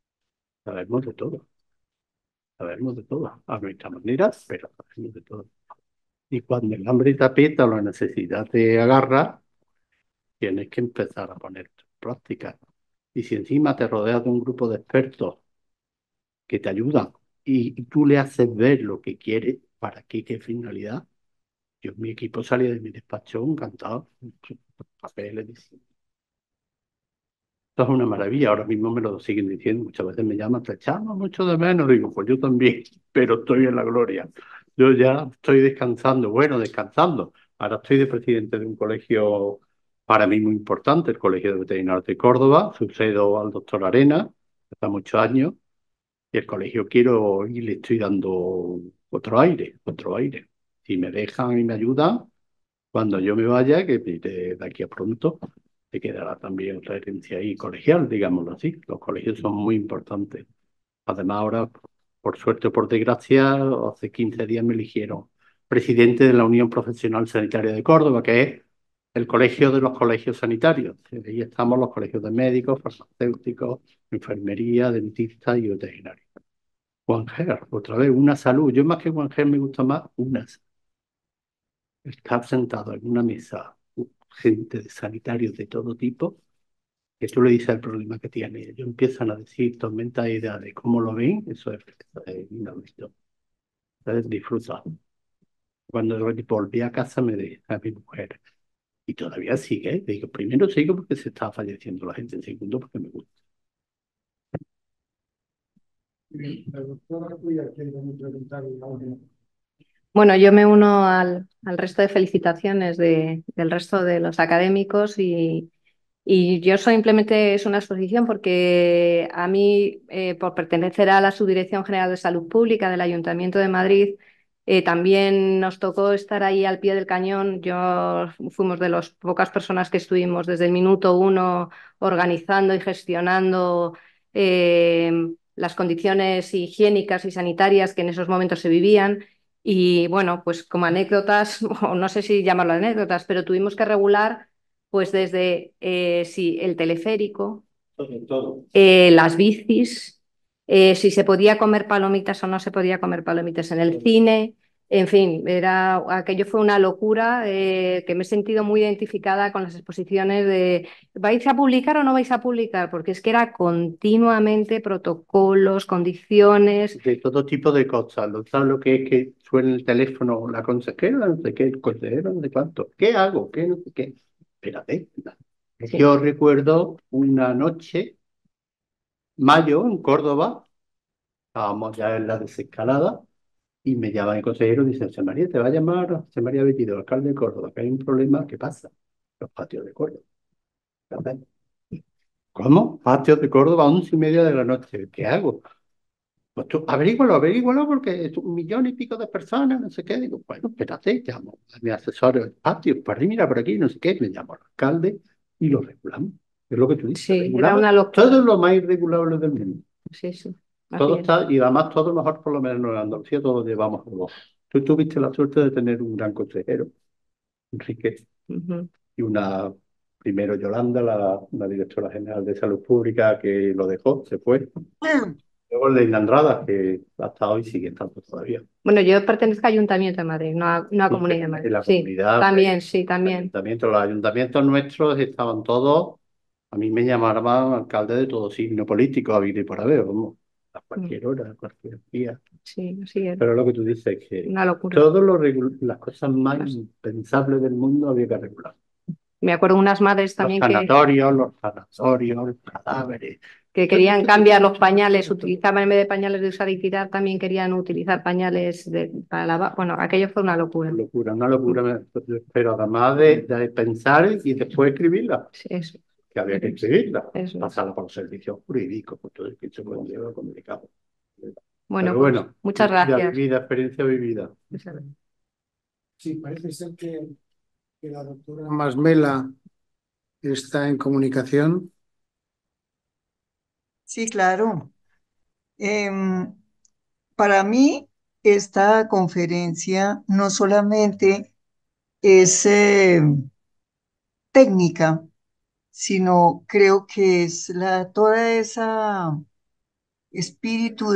sabemos de todo, a nuestra manera, pero sabemos de todo. Y cuando el hambre te aprieta o la necesidad te agarra, tienes que empezar a poner en práctica. Y si encima te rodeas de un grupo de expertos que te ayudan y tú le haces ver lo que quiere, para qué finalidad, yo, mi equipo salía de mi despacho encantado, papeles, diciendo, esto es una maravilla, ahora mismo me lo siguen diciendo, muchas veces me llaman, te echamos mucho de menos, digo, pues yo también, pero estoy en la gloria. Yo ya estoy descansando, bueno, descansando. Ahora estoy de presidente de un colegio para mí muy importante, el Colegio de Veterinarios de Córdoba, sucedo al doctor Arena, hace muchos años, y el colegio quiero y le estoy dando otro aire, otro aire. Si me dejan y me ayudan, cuando yo me vaya, que de aquí a pronto, te quedará también otra herencia ahí colegial, digámoslo así. Los colegios son muy importantes. Además, ahora, por suerte o por desgracia, hace 15 días me eligieron presidente de la Unión Profesional Sanitaria de Córdoba, que es el colegio de los colegios sanitarios. Ahí estamos los colegios de médicos, farmacéuticos, enfermería, dentistas y veterinarios. Juan Ger, otra vez, una salud. Yo más que Juan Ger me gusta más una salud. Estar sentado en una mesa, gente de sanitarios de todo tipo, que tú le dices el problema que tiene. Ellos empiezan a decir tormenta de ideas de cómo lo ven, eso es inaudito. Entonces disfruta. Cuando volví a casa me dije a mi mujer, y todavía sigue, digo, primero sigo porque se está falleciendo la gente, segundo porque me gusta. La doctora Cuya quiere preguntar algo. Bueno, yo me uno al resto de felicitaciones del resto de los académicos y yo simplemente es una exposición porque a mí, por pertenecer a la Subdirección General de Salud Pública del Ayuntamiento de Madrid, también nos tocó estar ahí al pie del cañón. Yo fuimos de las pocas personas que estuvimos desde el minuto uno organizando y gestionando las condiciones higiénicas y sanitarias que en esos momentos se vivían. Y bueno, pues como anécdotas, o no sé si llamarlo anécdotas, pero tuvimos que regular pues desde sí, el teleférico, Todo. las bicis, si se podía comer palomitas o no se podía comer palomitas en el cine. En fin, aquello fue una locura que me he sentido muy identificada con las exposiciones de ¿vais a publicar o no vais a publicar? Porque es que era continuamente protocolos, condiciones. De todo tipo de cosas. ¿Sabes lo que es que suena el teléfono la consejera? No sé qué, el consejero, no sé cuánto. ¿Qué hago? ¿Qué no sé qué? Espérate. Sí. Yo recuerdo una noche, mayo, en Córdoba, estábamos ya en la desescalada, y me llama el consejero y dice, José María, te va a llamar José María Bellido, alcalde de Córdoba, que hay un problema. ¿Qué pasa? Los patios de Córdoba. ¿Sabes? ¿Cómo? Patios de Córdoba, 11:30 de la noche. ¿Qué hago? Pues tú, averígualo, porque es 1 millón y pico de personas, no sé qué. Digo, bueno, espérate, llamo a mi asesor del patio, por ahí, mira por aquí, no sé qué. Me llamo al alcalde y lo regulamos. Es lo que tú dices. Sí, era regulado. una locura. Todo es lo más irregulable del mundo. Sí, sí. Así Todo es. está, y además todo mejor, por lo menos en Andalucía, todos llevamos algo. Tú tuviste la suerte de tener un gran consejero, Enrique, Ujú. y primero Yolanda, la directora general de Salud Pública, que lo dejó, se fue. Luego Leila Andrada, que hasta hoy sigue estando todavía. Bueno, yo pertenezco al Ayuntamiento de Madrid, no a Comunidad de Madrid. En la Sí, comunidad, también, sí, también. los ayuntamientos nuestros estaban todos, a mí me llamaban alcalde de todo signo político, a vivir y por haber, vamos, a cualquier hora, a cualquier día. Sí, así es. Pero lo que tú dices es que Una locura. todas las cosas más impensables del mundo había que regular. Me acuerdo de unas madres Los también sanatorios, los cadáveres. que querían cambiar los pañales, utilizaban en vez de pañales de usar y tirar, también querían utilizar pañales para lavar. Bueno, aquello fue una locura. Una locura, pero además de pensar y después escribirla, Sí, eso, que había que escribirla, eso. pasarla por los servicios jurídicos, por todo el que eso conlleva complicado. Bueno, Pero pues, bueno, muchas vida gracias. vivida, experiencia vivida. Sí, parece ser que la doctora Masmela está en comunicación. Sí, claro. Para mí, esta conferencia no solamente es técnica, sino creo que es toda esa espíritu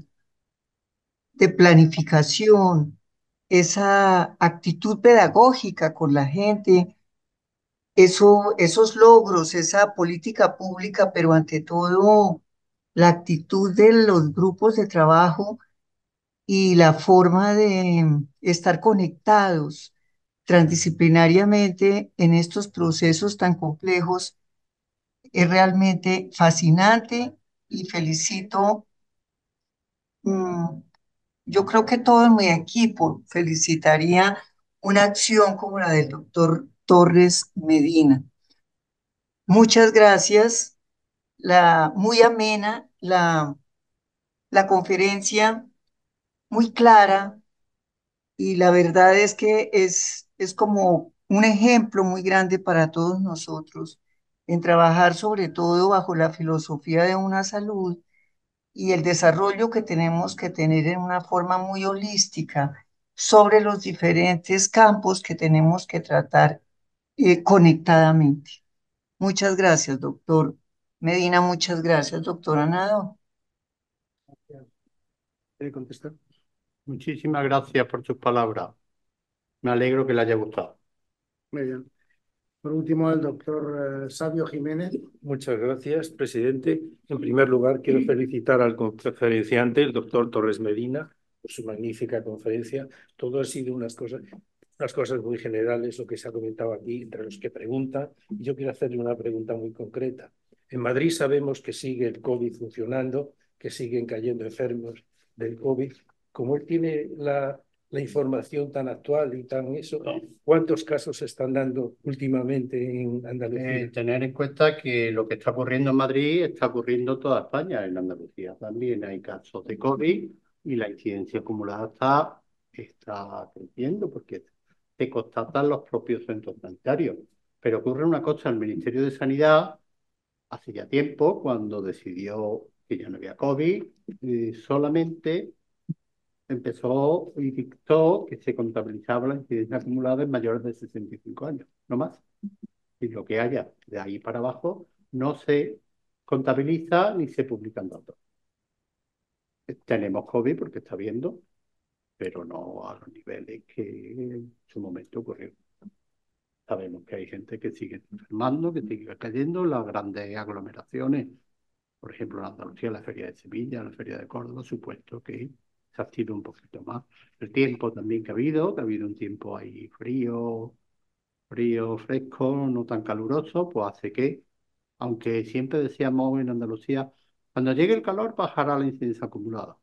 de planificación, esa actitud pedagógica con la gente, esos logros, esa política pública, pero ante todo la actitud de los grupos de trabajo y la forma de estar conectados transdisciplinariamente en estos procesos tan complejos es realmente fascinante y felicito. mm, yo creo que todo mi equipo felicitaría una acción como la del doctor Torres Medina. Muchas gracias, muy amena la conferencia, muy clara, y la verdad es que es como un ejemplo muy grande para todos nosotros en trabajar sobre todo bajo la filosofía de una salud y el desarrollo que tenemos que tener en una forma muy holística sobre los diferentes campos que tenemos que tratar conectadamente. Muchas gracias, doctor Medina. Muchas gracias, doctora Nado. ¿Quiere contestar? Muchísimas gracias por tus palabras. Me alegro que le haya gustado. Muy bien. Por último, el doctor Sabio Jiménez. Muchas gracias, presidente. En primer lugar, quiero felicitar al conferenciante, el doctor Torres Medina, por su magnífica conferencia. Todo ha sido unas cosas muy generales, lo que se ha comentado aquí, entre los que preguntan. Yo quiero hacerle una pregunta muy concreta. En Madrid sabemos que sigue el COVID funcionando, que siguen cayendo enfermos del COVID. Como él tiene la información tan actual y tan eso, ¿cuántos casos se están dando últimamente en Andalucía? Tener en cuenta que lo que está ocurriendo en Madrid está ocurriendo en toda España. En Andalucía también hay casos de COVID y la incidencia acumulada está creciendo porque se constatan los propios centros sanitarios. Pero ocurre una cosa, el Ministerio de Sanidad hace ya tiempo, cuando decidió que ya no había COVID, solamente empezó y dictó que se contabilizaba la incidencia acumulada en mayores de 65 años, no más. Y lo que haya de ahí para abajo no se contabiliza ni se publican datos. Tenemos COVID porque está viendo, pero no a los niveles que en su momento ocurrió. Sabemos que hay gente que sigue enfermando, que sigue cayendo, las grandes aglomeraciones, por ejemplo, en Andalucía, la Feria de Sevilla, la Feria de Córdoba, supuesto que se ha activa un poquito más. El tiempo también que ha habido un tiempo ahí frío, fresco, no tan caluroso, pues hace que, aunque siempre decíamos en Andalucía, cuando llegue el calor bajará la incidencia acumulada.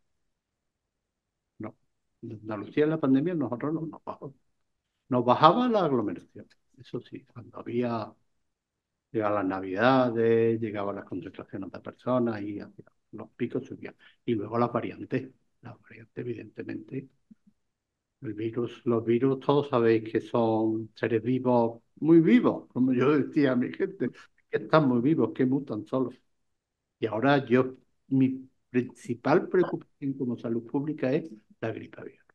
No, en Andalucía en la pandemia nosotros no nos bajó. Nos bajaba la aglomeración, eso sí, cuando llegaban las navidades, llegaban las concentraciones de personas y los picos subían. Y luego las variantes evidentemente. Los virus, todos sabéis que son seres vivos, muy vivos, como yo decía a mi gente, que están muy vivos, que mutan solos. Y ahora mi principal preocupación como salud pública es la gripe aviar.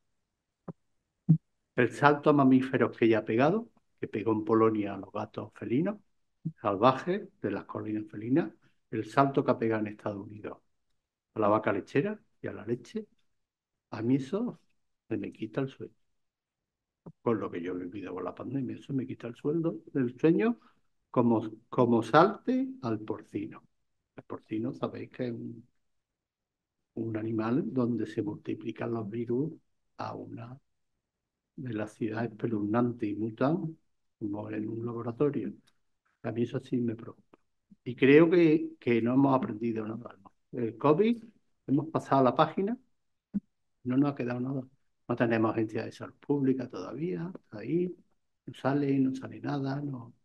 El salto a mamíferos que ya ha pegado, que pegó en Polonia a los gatos felinos, salvajes de las colinas felinas, el salto que ha pegado en Estados Unidos a la vaca lechera y a la leche, a mí eso se me quita el sueño. Con lo que yo he vivido con la pandemia, eso me quita el sueño como salte al porcino. El porcino, sabéis que es un animal donde se multiplican los virus a una velocidad espeluznante y mutan como en un laboratorio. A mí eso sí me preocupa. Y creo que no hemos aprendido nada. El COVID, hemos pasado la página, no nos ha quedado nada. No tenemos agencia de salud pública todavía, está ahí, no sale nada,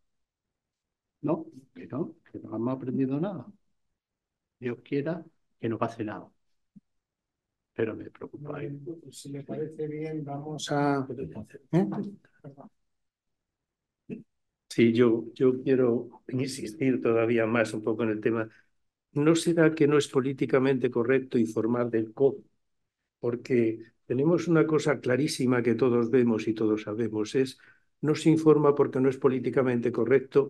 que no hemos aprendido nada. Dios quiera que no pase nada. Pero me preocupa. Si le parece bien, vamos a... ¿Eh? Sí, yo quiero insistir todavía más un poco en el tema. ¿No será que no es políticamente correcto informar del COVID? Porque tenemos una cosa clarísima que todos vemos y todos sabemos, no se informa porque no es políticamente correcto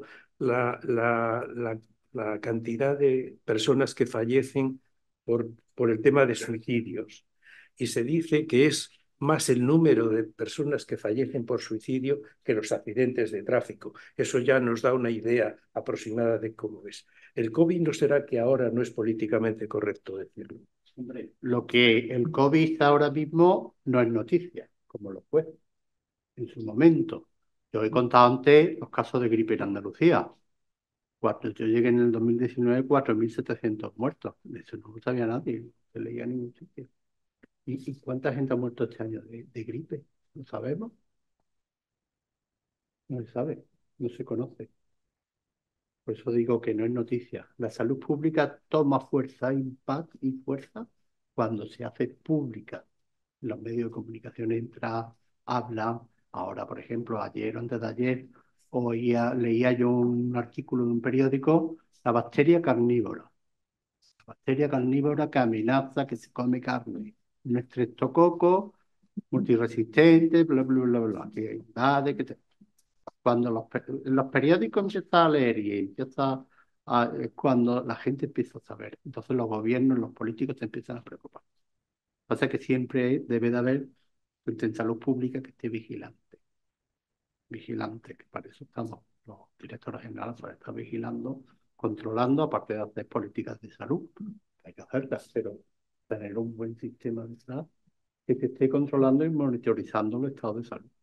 la cantidad de personas que fallecen por el tema de suicidios. Y se dice que es más el número de personas que fallecen por suicidio que los accidentes de tráfico. Eso ya nos da una idea aproximada de cómo es. ¿El COVID no será que ahora no es políticamente correcto decirlo? Hombre, lo que el COVID ahora mismo no es noticia, como lo fue en su momento. Yo he contado antes los casos de gripe en Andalucía. Cuando yo llegué en el 2019, 4.700 muertos. De eso no lo sabía nadie, no se leía en ningún sitio. ¿Y cuánta gente ha muerto este año de gripe? ¿Lo sabemos? No se sabe, no se conoce. Por eso digo que no es noticia. La salud pública toma fuerza, impacto y fuerza cuando se hace pública. Los medios de comunicación entran, hablan. Ahora, por ejemplo, ayer o antes de ayer, leía yo un artículo de un periódico, la bacteria carnívora. La bacteria carnívora que amenaza, que se come carne. Un estreptococo multiresistente, bla, bla, bla, bla, que invade, cuando los periódicos empiezan a leer y cuando la gente empieza a saber. Entonces los gobiernos, los políticos se empiezan a preocupar. Pasa que siempre debe de haber en salud pública que esté vigilante, que para eso estamos los directores generales, para estar vigilando, controlando, aparte de hacer políticas de salud, hay que hacerlas, pero tener un buen sistema de salud que te esté controlando y monitorizando el estado de salud.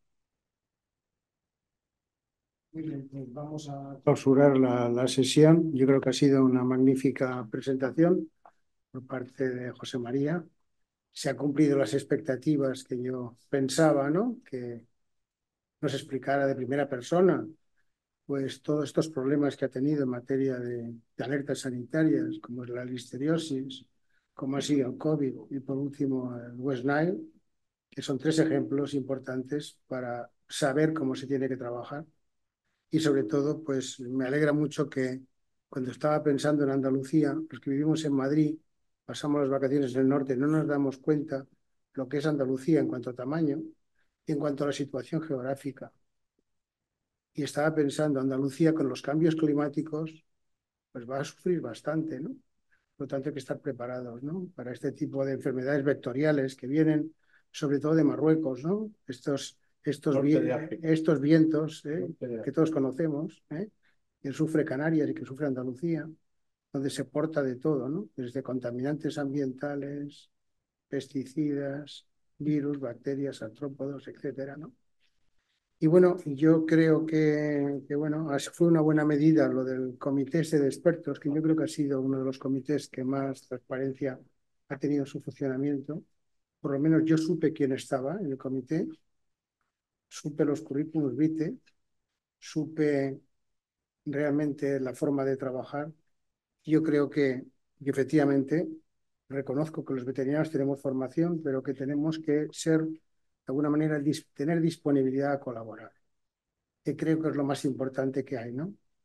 Muy bien, pues vamos a clausurar la sesión. Yo creo que ha sido una magnífica presentación por parte de José María. Se han cumplido las expectativas que yo pensaba, ¿no? Que nos explicara de primera persona, pues todos estos problemas que ha tenido en materia de alertas sanitarias, como es la listeriosis, como ha sido el COVID y por último el West Nile, que son 3 ejemplos importantes para saber cómo se tiene que trabajar. Y sobre todo, pues me alegra mucho que cuando estaba pensando en Andalucía, los que vivimos en Madrid, pasamos las vacaciones en el norte, no nos damos cuenta lo que es Andalucía en cuanto a tamaño y en cuanto a la situación geográfica. Y estaba pensando, Andalucía con los cambios climáticos, pues va a sufrir bastante, ¿no? Por lo tanto, hay que estar preparados, ¿no? Para este tipo de enfermedades vectoriales que vienen, sobre todo de Marruecos, ¿no? Estos vientos que todos conocemos, que sufre Canarias y que sufre Andalucía, donde se porta de todo, ¿no? Desde contaminantes ambientales, pesticidas, virus, bacterias, artrópodos, etcétera, ¿no? Y bueno, yo creo que bueno, fue una buena medida lo del comité de expertos, que yo creo que ha sido uno de los comités que más transparencia ha tenido en su funcionamiento. Por lo menos yo supe quién estaba en el comité, supe los currículums vitae, supe realmente la forma de trabajar. Yo creo que efectivamente reconozco que los veterinarios tenemos formación, pero que tenemos que ser, de alguna manera, tener disponibilidad a colaborar, que creo que es lo más importante que hay, ¿no?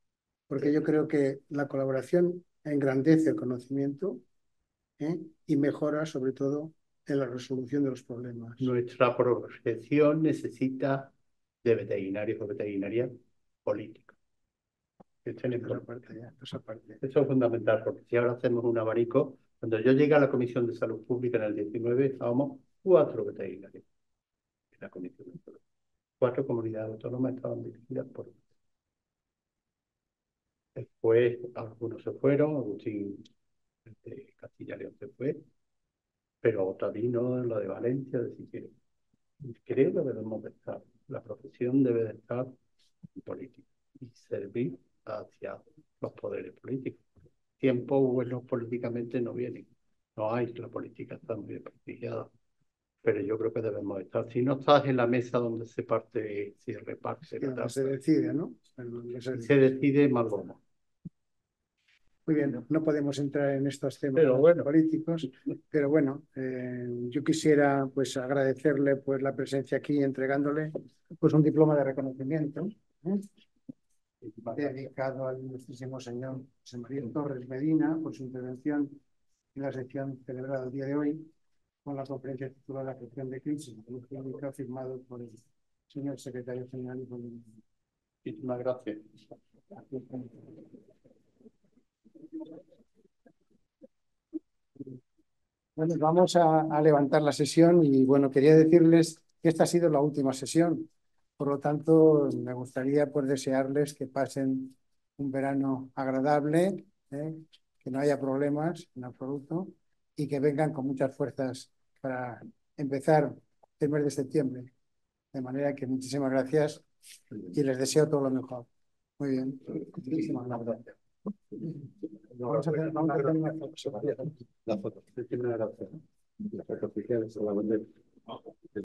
porque yo creo que la colaboración engrandece el conocimiento, y mejora sobre todo en la resolución de los problemas. Nuestra profesión necesita de veterinarios o veterinarias políticos. Eso es fundamental, porque si ahora hacemos un abanico, cuando yo llegué a la Comisión de Salud Pública en el 19, estábamos 4 veterinarios en la Comisión de Salud. 4 comunidades autónomas estaban dirigidas por... Después algunos se fueron, Agustín de Castilla y León se fue, pero Ottavino, la de Valencia, creo que debemos de estar, la profesión debe de estar en política y servir hacia los poderes políticos. Tiempos buenos políticamente no vienen, no hay, la política está muy desprestigiada, pero yo creo que debemos estar. Si no estás en la mesa donde se parte, se reparte, se decide, ¿no? Se decide mal vamos. Muy bien, no podemos entrar en estos temas políticos, pero bueno, yo quisiera pues agradecerle pues la presencia aquí, entregándole pues un diploma de reconocimiento, dedicado al ilustrísimo señor José María Torres Medina por su intervención en la sección celebrada el día de hoy con la conferencia titulada La gestión de crisis, firmado por el señor secretario general y por el... Muchísimas gracias. Bueno, vamos a levantar la sesión y bueno, quería decirles que esta ha sido la última sesión. Por lo tanto, me gustaría pues desearles que pasen un verano agradable, que no haya problemas en absoluto y que vengan con muchas fuerzas para empezar el mes de septiembre. De manera que muchísimas gracias y les deseo todo lo mejor. Muy bien. Muchísimas gracias. Vamos a hacer una foto. La foto. La foto oficial es la bandera.